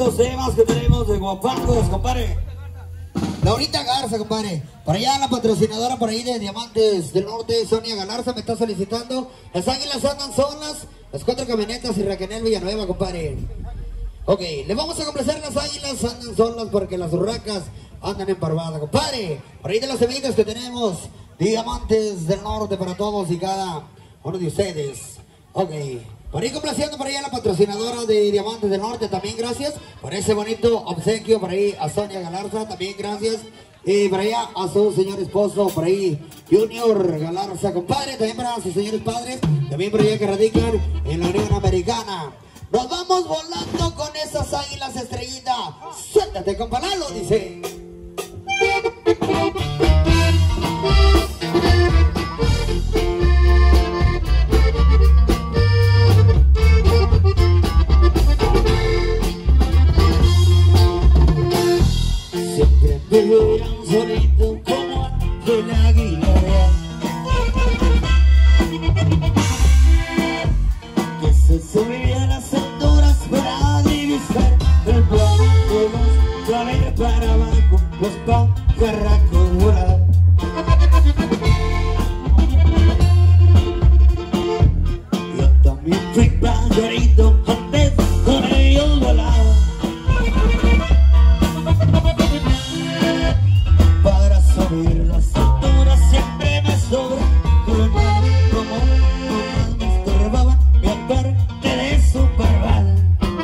estos temas que tenemos de guapangos, compadre. Laurita Garza, compadre. Para allá la patrocinadora por ahí de Diamantes del Norte, Sonia Galarza, me está solicitando. Las águilas andan solas, las 4 camionetas y Raquel Villanueva, compadre. Ok, le vamos a complacer. Las águilas andan solas porque las urracas andan en barbada, compadre. Por ahí de las semillas que tenemos, Diamantes del Norte para todos y cada uno de ustedes. Ok, por ahí complaciendo por ahí a la patrocinadora de Diamantes del Norte, también gracias por ese bonito obsequio. Por ahí a Sonia Galarza, también gracias. Y por allá a su señor esposo, por ahí Junior Galarza, compadre. También para sus señores padres, también por allá que radican en la Unión Americana. Nos vamos volando con esas águilas, estrellita. Suéltate, compa Lalo, dice. Siempre me verán solito como el águila real, que se subía a las alturas para divisar el plan de los claveles para abajo, los pajarracos volar. Yo también fui pajarito, antes con ellos volaba. Subir las alturas siempre me sobra, pero nada como nomás me estorbaba mi aparte de su parvada.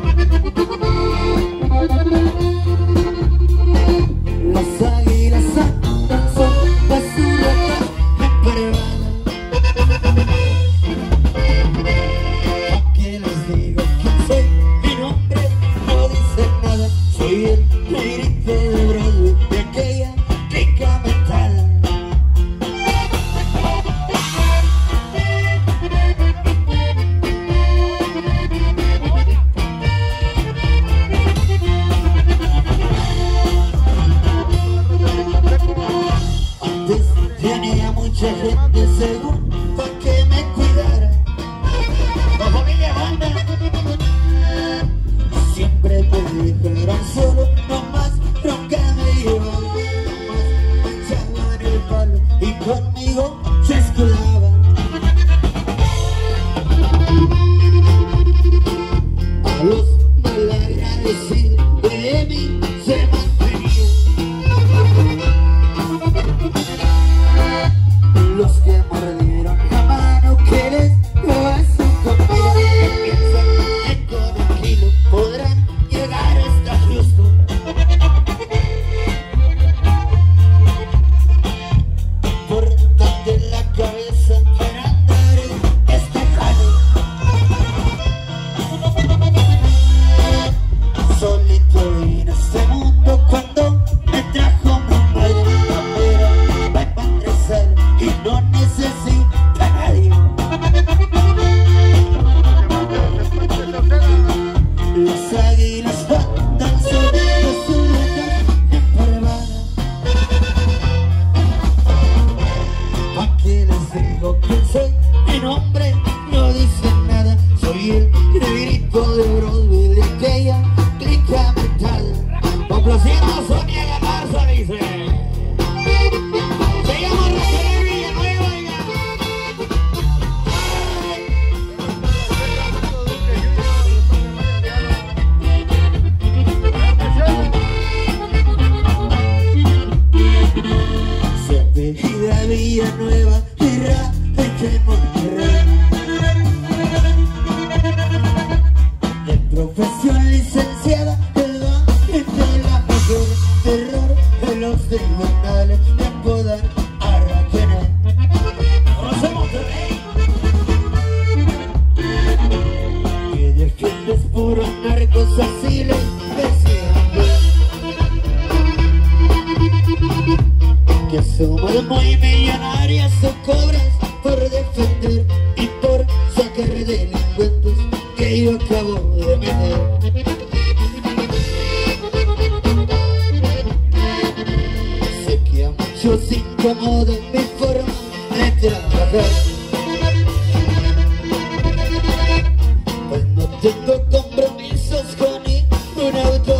Las águilas andan solas, su roca me parvada. ¿A qué les digo quién soy? Mi nombre no dice nada. Soy el negrito de Broadway de aquella clica mental. Antes tenía mucha gente según pa' que me cuidara. La familia banda siempre me dijeron solo, nomás nunca me llevaban. El palo y conmigo se escudaba. A los malagradecidos de mí se mantenían. Los que mordieron la mano que les dio a su comida, que piensan que con un kilo podrán llegar hasta Houston. De la cabeza para andar en este jale. Solito vine a este mundo cuando me trajo mi madre. Camera, va para ingresar y no necesita a nadie. Las águilas andan sobre su ruta en parvada. ¿A qué les digo quién soy? Mi nombre no dice nada. Soy el negrito de Broadway de aquella clica mental. Complaciendo a Sonia Galarza, dice. Se llama Raquel Villanueva, se apellida Villanueva y Raquel Monterrey. De profesión licenciada, el de la mujer, terror de los tribunales, me apodan a Raquel. ¡Conoce Monterrey! Que de gente es puro narcos, así les decían. Que somos muy millonarias o cobras por defender y por sacar delincuentes que yo acabo de meter. Sé que a muchos incomoda mi forma de trabajar, pues no tengo compromisos con ningún auto.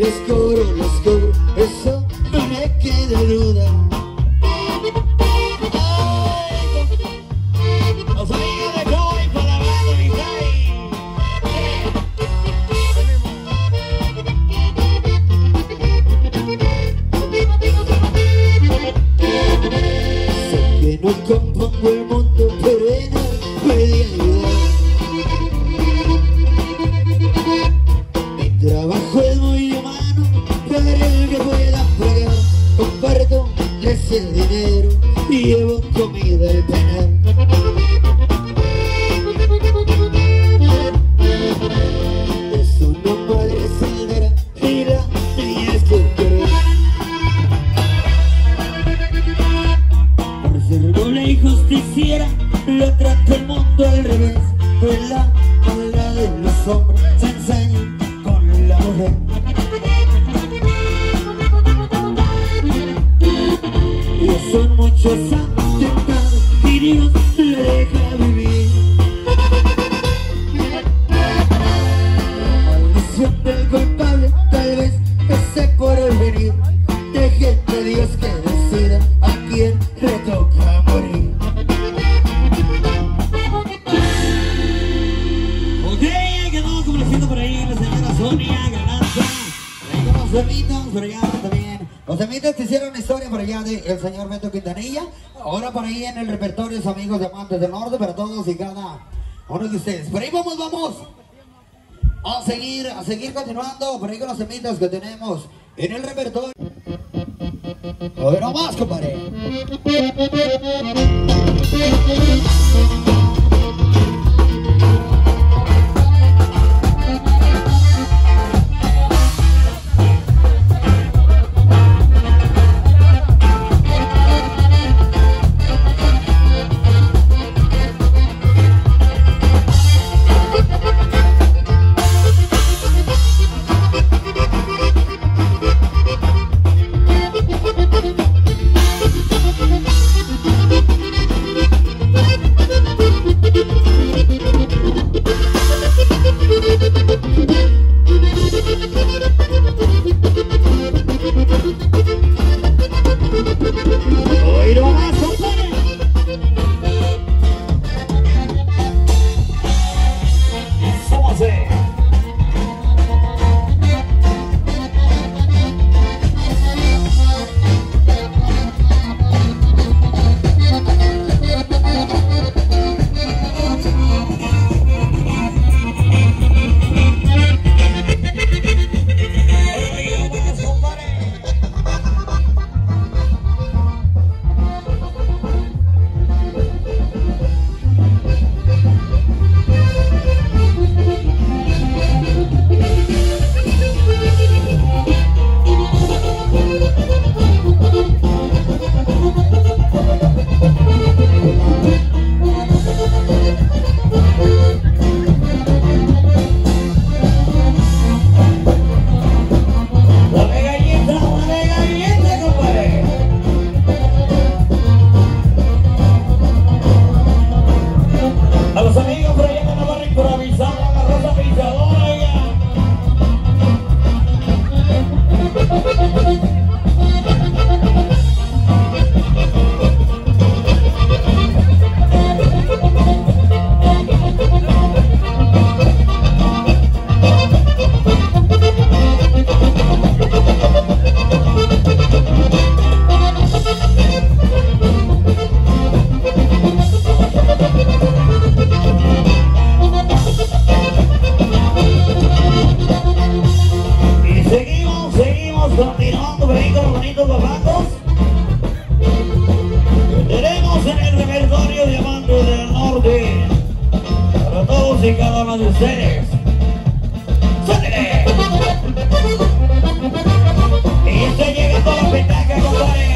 los cobro, eso no me queda duda. Los amigos de Joy para la banda de sé que no compongo el mundo, pero en él puede ayudar. Mi trabajo es muy humano, para el que pueda pagar. Comparto el dinero y llevo comida al penal. Es una madre soltera y la niña es que quiere. Por ser noble y justiciera, lo trata el mundo al revés. Pues la maldad de los hombres se enseña con la mujer. Y son muchos atentados y Dios le deja vivir. La maldición del culpable tal vez esté por venir. Deje a Dios que decida a quién le toca morir. Ok, quedamos complaciendo por ahí la señora Sonia Galanza. Ahí con los amitos por allá también. Los amitos te hicieron historia por allá del señor Beto Quintanilla. Ahora por ahí en el repertorio los amigos de Amantes del Norte, para todos y cada uno de ustedes. Por ahí vamos a seguir continuando por ahí con los amitos que tenemos en el repertorio. A ver nomás, compadre. uno de ustedes. ¡Suéltele! Y está llegando la petaca, compadre.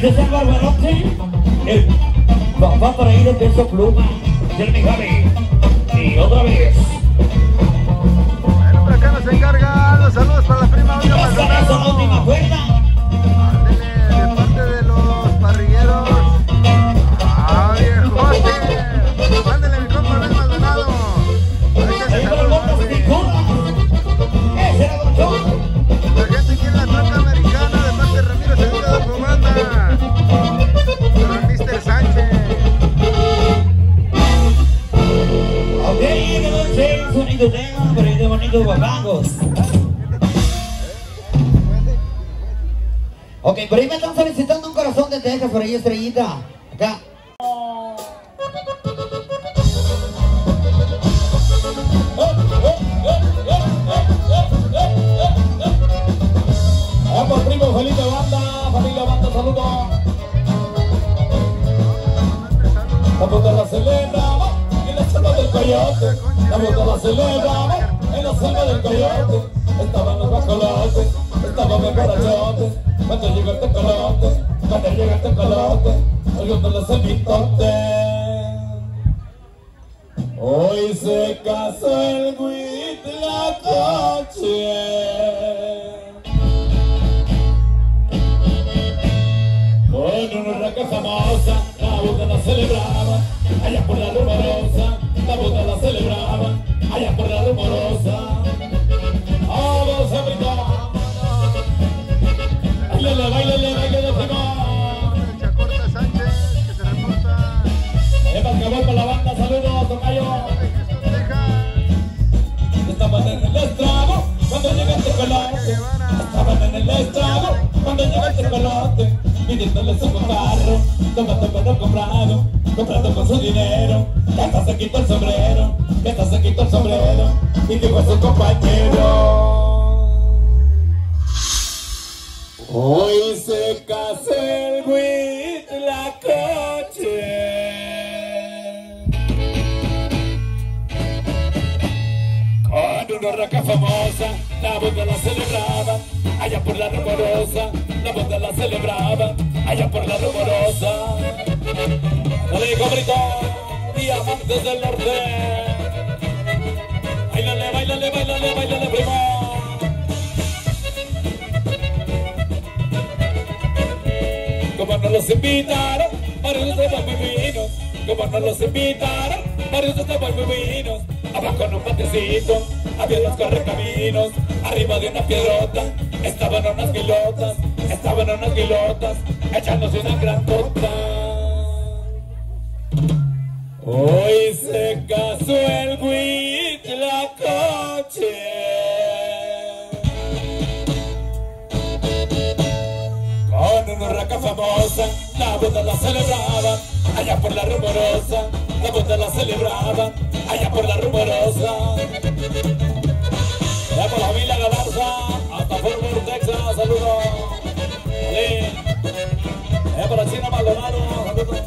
Ese es el barbarote, el papá para ir de Peso Pluma, del mi Javi. Y otra vez. Bueno, por acá nos encargan los saludos para la prima Olga Esa es la Maldonado. última cuerda. Ándele, de parte de los parrilleros. ¡Ah, viejote! Ándele, mi compa Luis Maldonado. Ahí está ese Ahí va el saludo, bombo güey. picuda. Ese era Don John. La gente aquí en la troca americana, de parte de Ramiro Sevilla de Comanda. Para el Mr. Sánchez. Ok, que no sé, sonido de hambre y de bonitos guapangos. Ok, por ahí me están solicitando un corazón de Texas, por ahí Estrellita. Acá. Vamos, primo, Felipe Banda, familia Banda, saludos. Vamos a la celebramos en la selva del coyote. Vamos a la celebramos en la selva del coyote. Estaban los guajolotes, estaban los borrachotes. Cuando llegó el tecolote, cuando llegó el tecolote, oyéndoles el mitote. Hoy se casó el Huitlacoche. Con una raca famosa, la boda la celebraba, allá por la rumorosa, la boda la celebraba, allá por la rumorosa. Vamos a brincar, bailale, bailale, bailale, primo. El Chacorta Sánchez, que se reporta Epa, acabó con la banda, saludos, tocayo. de Houston, Texas. Estaban en el estrago, cuando llega el tecolote. Estaban en el estrago, cuando llega el tecolote. Pidiéndole su carro, tomando con lo comprado, comprando con su dinero. Ya está se quitó el sombrero, ya está se quitó el sombrero. Y dijo a su compañero: hoy se casó el Huitlacoche. Con una raca famosa, la boda la celebraba, allá por la rumorosa, la boda la celebraba, allá por la rumorosa. Dale, cobrito, diamantes del norte. Bailale, bailale, bailale, bailale, primo. Como no los invitaron, para eso estaban muy finos. Como no los invitaron, para eso estaban muy finos. Abajo en un patecito, había los correcaminos. Arriba de una piedrota, estaban unas guilotas, echándose una gran tota. Hoy se casó el Huitlacoche. Con una raca famosa, la boda la celebraba, allá por la rumorosa, la boda la celebraba, allá por la rumorosa. Ya por la familia Galarza, hasta Fort Worth, Texas, saludos. Dale. Ya por la China Maldonado, saludos.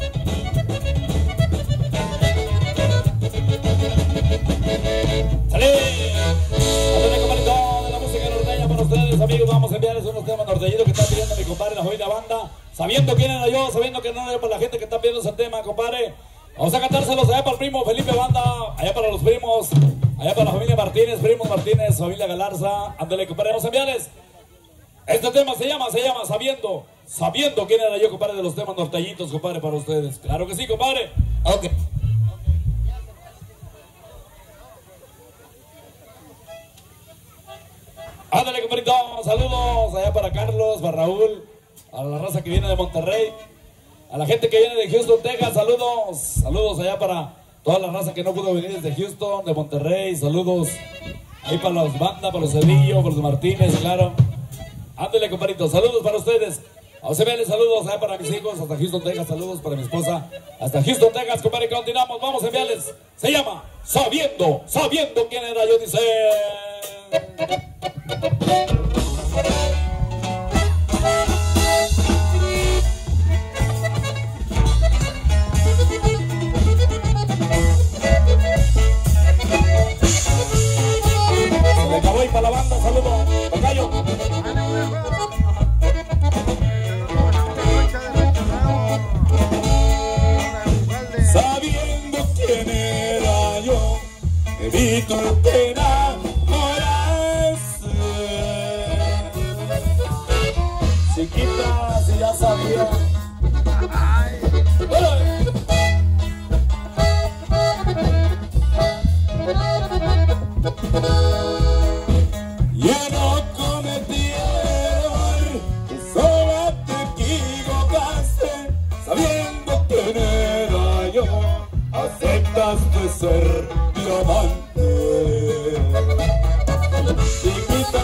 ¡Salí! Adelante, compadrito, de la música norteña para ustedes, amigos. Vamos a enviarles unos temas norteñitos que está pidiendo mi compadre, la familia Banda. Sabiendo quién era yo, sabiendo que no era para la gente que está pidiendo ese tema, compadre. Vamos a cantárselos allá para el primo Felipe Banda, allá para los primos, allá para la familia Martínez, primos Martínez, familia Galarza. Ándale, compadre, vamos a enviarles. Este tema se llama Sabiendo quién era yo, compadre, de los temas norteñitos, compadre, para ustedes. Claro que sí, compadre. Ok. Ándale, compadrito, saludos allá para Carlos, para Raúl, a la raza que viene de Monterrey, a la gente que viene de Houston, Texas, saludos allá para toda la raza que no pudo venir desde Houston, de Monterrey, saludos ahí para los Banda, para los Cedillo, para los Martínez, claro. Ándale, compadrito, saludos para ustedes. A ustedes saludos allá para mis hijos, hasta Houston, Texas, saludos para mi esposa, hasta Houston, Texas, compadre, continuamos, vamos a enviarles. Se llama Sabiendo quién era yo, dice. Se le acabó ahí para la banda, saludos, tocayo. ¡Ánimo, viejo! Se nos vamos a una concha de y tú te enamoraste. Chiquita, si ya sabía. Yo no cometí error, solo te equivocaste, sabiendo quién era yo, aceptaste ser mi amante. Chiquita,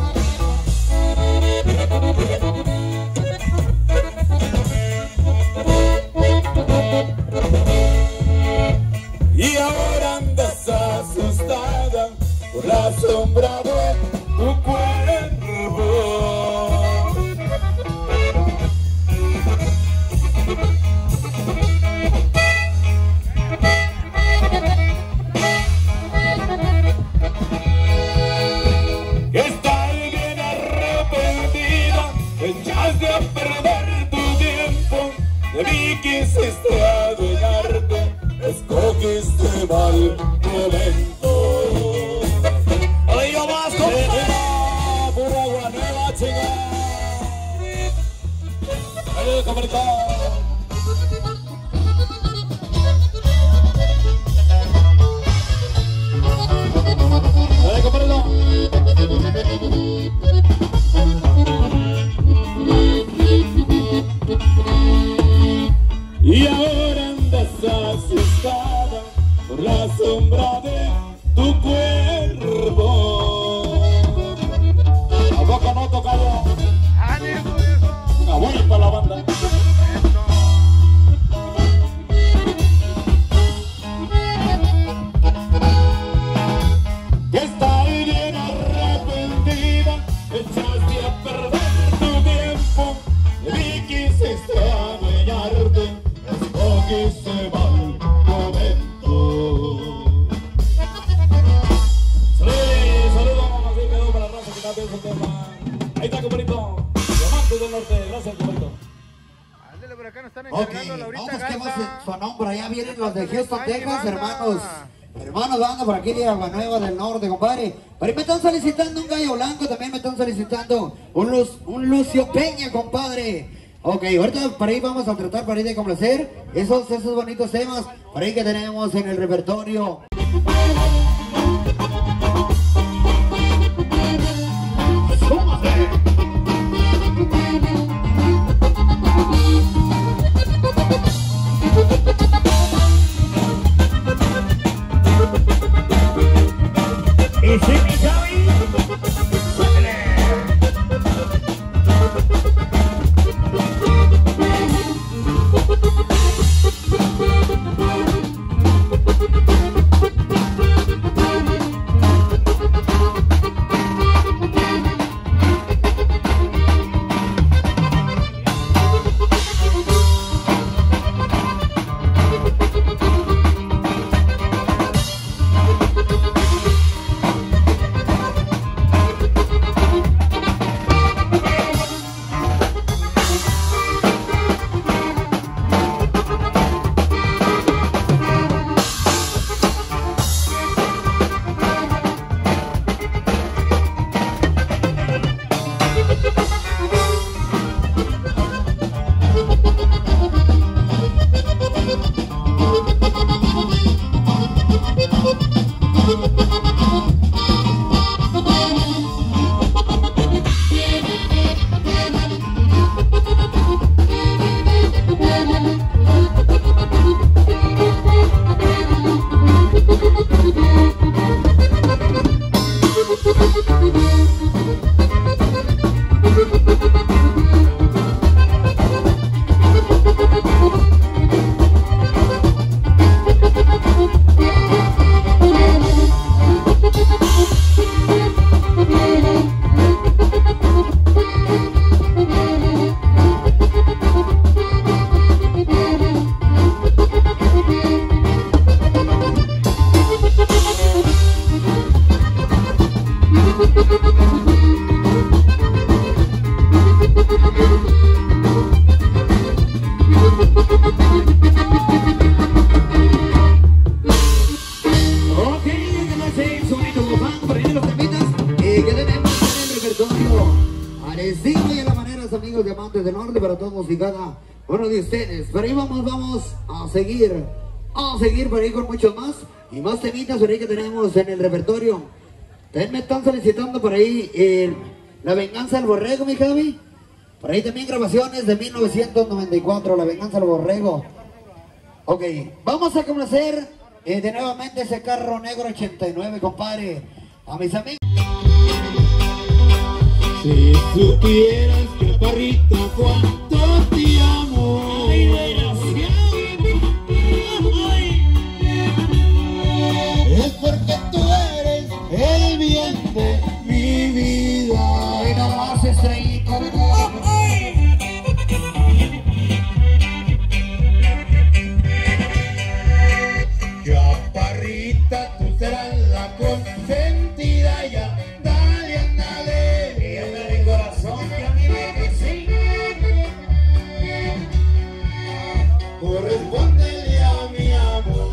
y ahora andas asustada por la sombra de tu cuerpo. Que estás bien arrepentida, echaste a perder tu tiempo, de mí quisiste adueñarte, escogiste mal momento. Ahí yo más con pura agua nueva, chica. Ahí el camarito. Ahí camarito. Y ahora andas asustada por la sombra de tu cuerpo. ¿A poco no tocado? ¡Ánimo, viejo! Voy para la banda. Que estás bien arrepentida, echaste a perder tu tiempo, de mí quisiste adueñarte, escogiste mal momento. Saludos, así quedó para la raza que está viendo el tema. Ahí está, compadrito. Diamantes del Norte, gracias, compadrito. Ándale, por acá nos están Ok, encargando a Laurita busquemos Garza. su nombre, allá vienen los de Houston, Ay, Texas, banda. hermanos. Hermanos, banda por aquí de Agua Nueva del Norte, compadre. Por ahí me están solicitando un gallo blanco, también me están solicitando un Lucio Peña, compadre. Ok, ahorita por ahí vamos a tratar por ahí de complacer esos bonitos temas por ahí que tenemos en el repertorio. ¡Súmase! Y si mi Javi, suéltale. estilo y a la manera, amigos de Amantes del Norte, para todos y cada uno de ustedes. Por ahí vamos a seguir por ahí con muchos más y más temitas por ahí que tenemos en el repertorio. También me están solicitando por ahí La Venganza del Borrego, mi Javi. Por ahí también grabaciones de 1994, La Venganza del Borrego. Ok, vamos a conocer de nuevamente ese carro negro 89, compadre. A mis amigos. Si supieras que parrita cuánto te amo. Ay, desgraciado. Es porque tú eres el bien de mi vida. Y no más estrellita. Ya parrita, tú serás la consentida ya. Dale, ándale. Y anda mi corazón, ya mire que sí. Correspóndele a mi amor.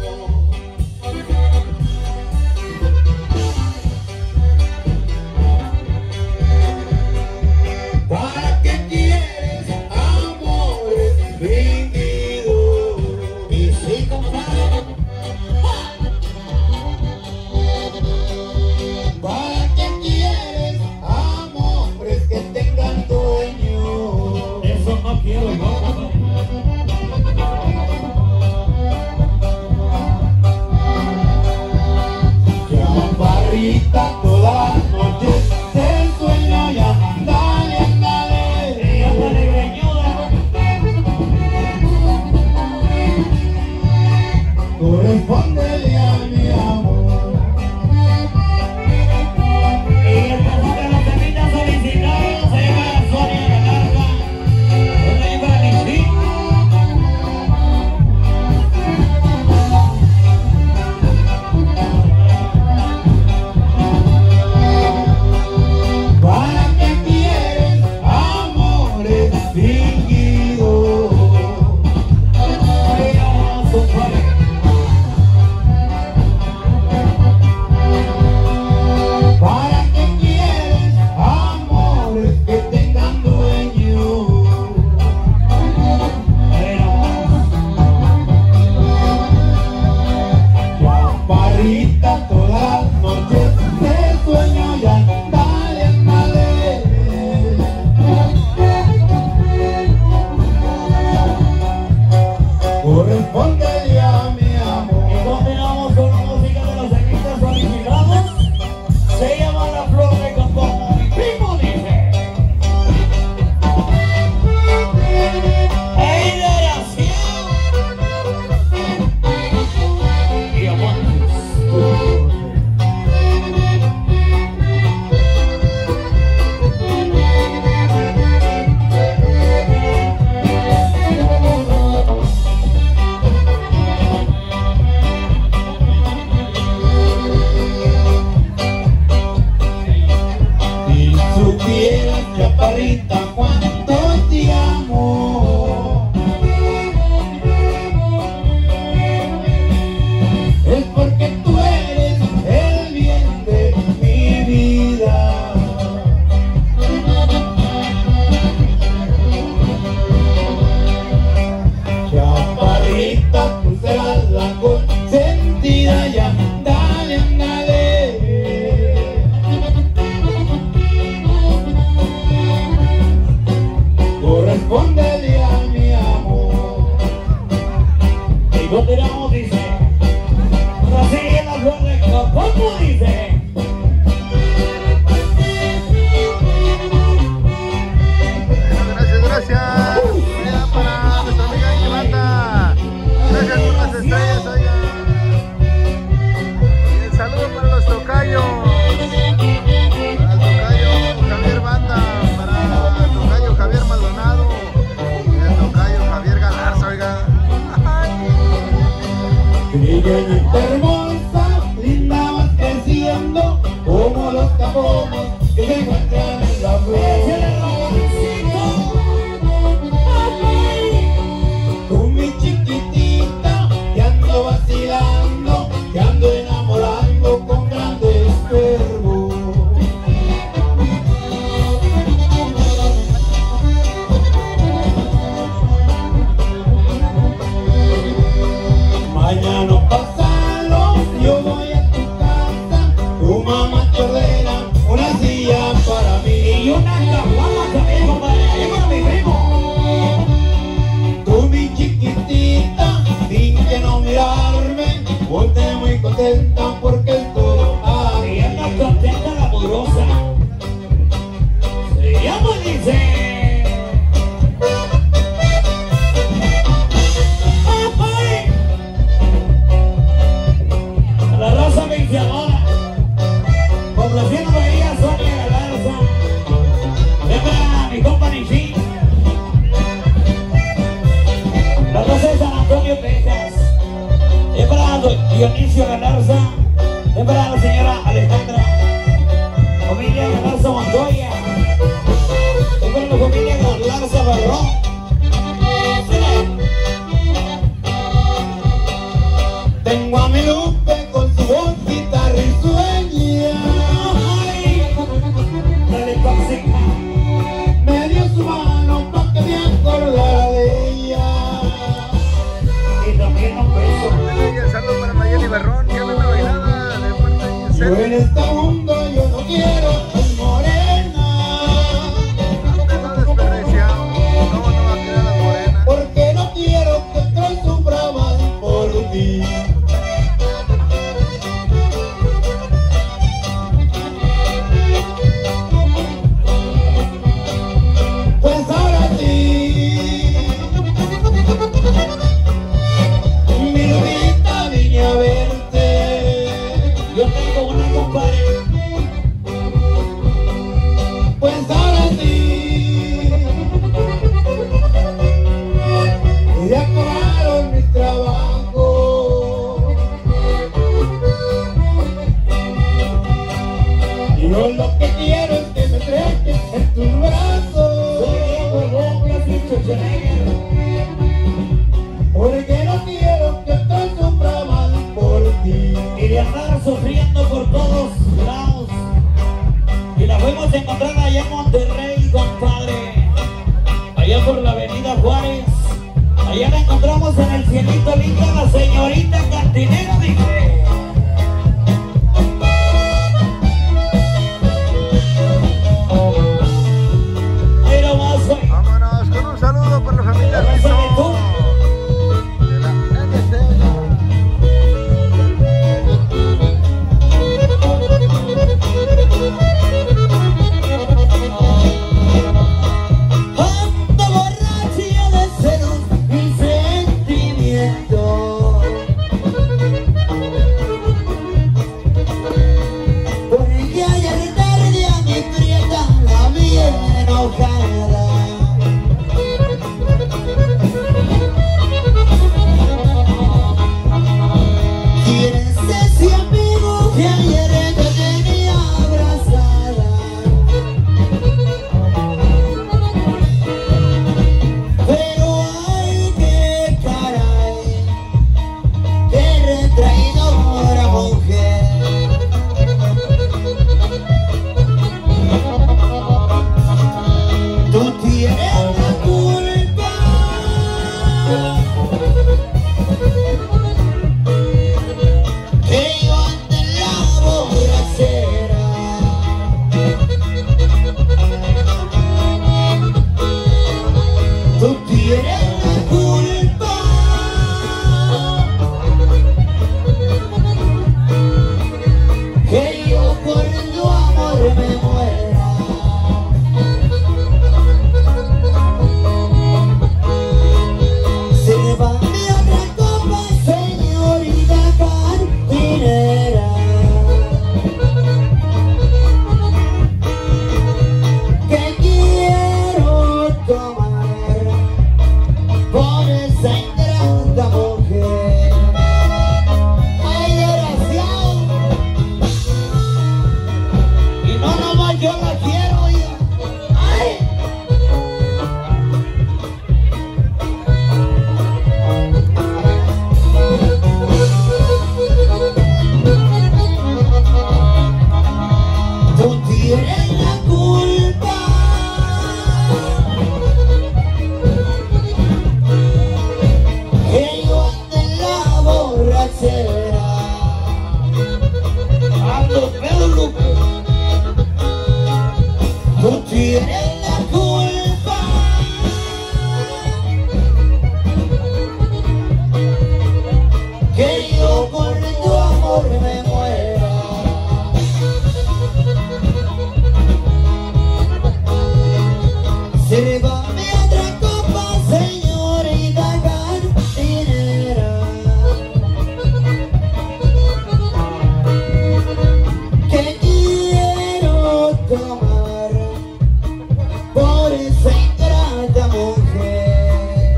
¿Para qué quieres amores fingidos? Y sí, compadre. ¿Para qué quieres amores que tengan dueño? Eso no quiero yo, compadre. Ya parrita todas las noches del sueño ya. Dale, ándale. Y ándale, greñuda. Correspóndele a mi amor. Y el mejor de los temitas solicitados se llama Sonia Galarza. ¿Dónde hay para Nixi? para la familia Garlanza Barrón. Tengo a mi Lupe con su boquita risueña. Dale tóxica. Me dio su mano para que me acordara de ella. Y también un beso. Y el saludo para Nayeli Barrón, que anda bailada de parte de Yo en este mundo yo no quiero ser morena. Antes no desperdiciado, no va a quedar la morena. Porque no quiero que otros sufran más por ti. Pues ahora sí, mi Lupita, vine a verte. Yo tengo una compadre. Pues ahora sí, ya acabaron mis trabajos. Y yo lo que quiero es que me treques en tus brazos. Porque no quiero que otros sufran más por ti. Y de andar sufriendo por todos lados. Y la fuimos a encontrar allá en Monterrey, compadre. Allá por la avenida Juárez. Allá la encontramos en el cielito lindo, la señorita cantinera, dije. Pero más hoy. Vámonos con un saludo para la familia Rizzo de la NT. Ando borracha de celos y sentimientos. Porque ayer tarde a mi prieta la vi enojada. ¿Quién es ese amigo que ayer te tenía abrazada? Pero ay, qué caray, qué retraidora mujer. Tú tienes la culpa que yo ande en la borrachera. Tú tienes la culpa que yo por tu amor me muera. Sírvame otra copa, señorita cantinera, que quiero tomar por esa ingrata mujer. Ay, desgraciado, y no nomás yo la quiero, oiga. Ay. Tú tienes la culpa que yo ande en la borrachera. Ando pedo, Lupe. Tú tienes la culpa que yo por tu amor me muera. Sírvame otra copa, señorita cantinera, que quiero tomar por esa ingrata mujer.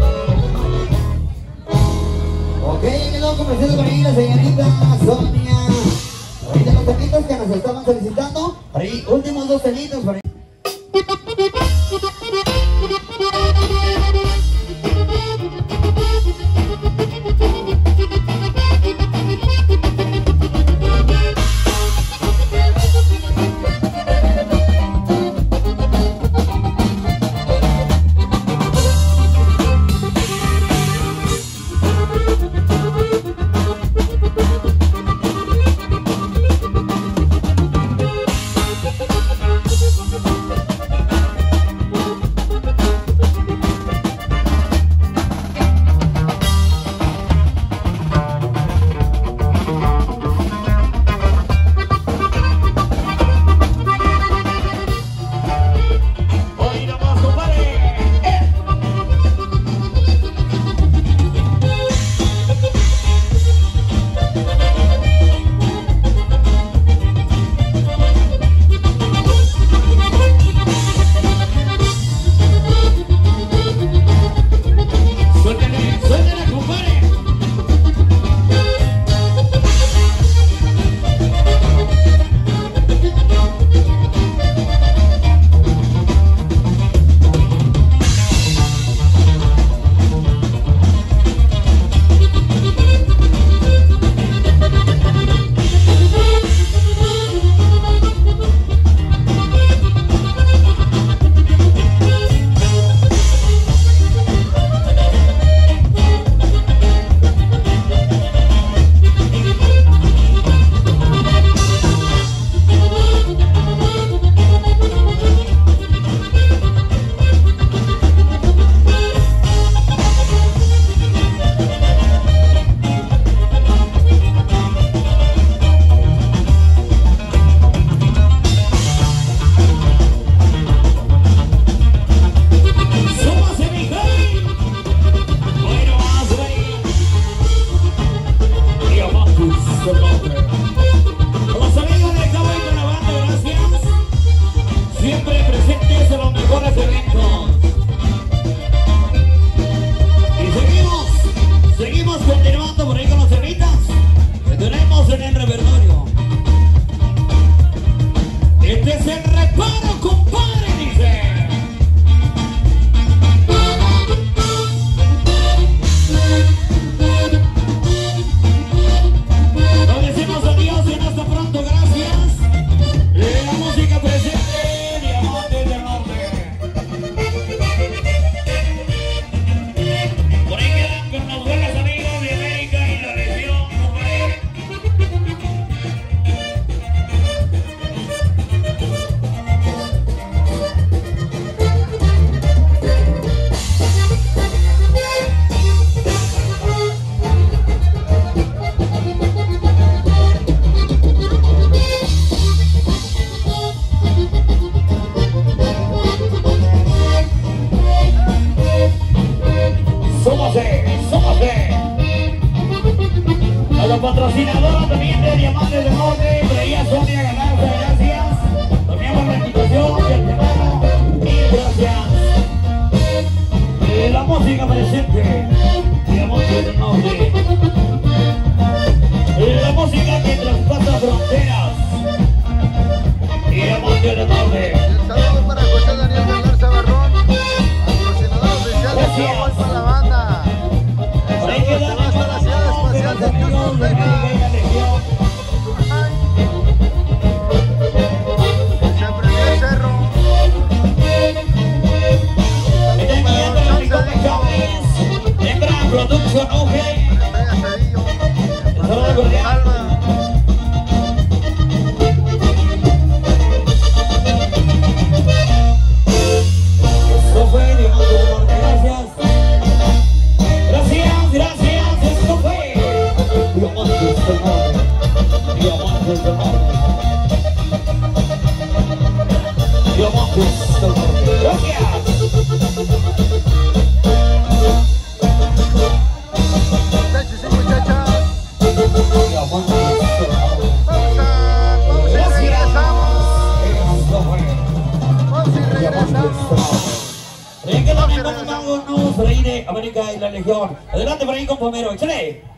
Ok, quedó convencido con ella la señorita Sonia. Ahorita los temitos que nos estaban solicitando. Por ahí, últimos dos temitos por ahí. Nuestro patrocinador también de Diamantes del Norte, traía Sonia Galarza, gracias. También por la invitación de antemano, mil gracias. La música presente, Diamantes del Norte. La música que traspasa fronteras, Diamantes del Norte. El saludo para José Daniel Galarza Barrón, patrocinador oficial de Chihuahua para la banda. El saludo se va hasta la ciudad espacial de Houston, Texas. Se prendió el cerro. En gran producción, auge. Estrella Cedillo. Salva. Esto fue Diamantes del Norte, gracias. Gracias, gracias, esto fue Diamantes del Norte. Diamantes del Norte. Diamantes del Norte. Gracias. Muchachos y muchachas, Diamantes del Norte. pausa y regresamos. Esto fue Pausa y regresamos. Recuerden, vamos a Reine, América y la Legión. Adelante por ahí, compañero. ¡Échale!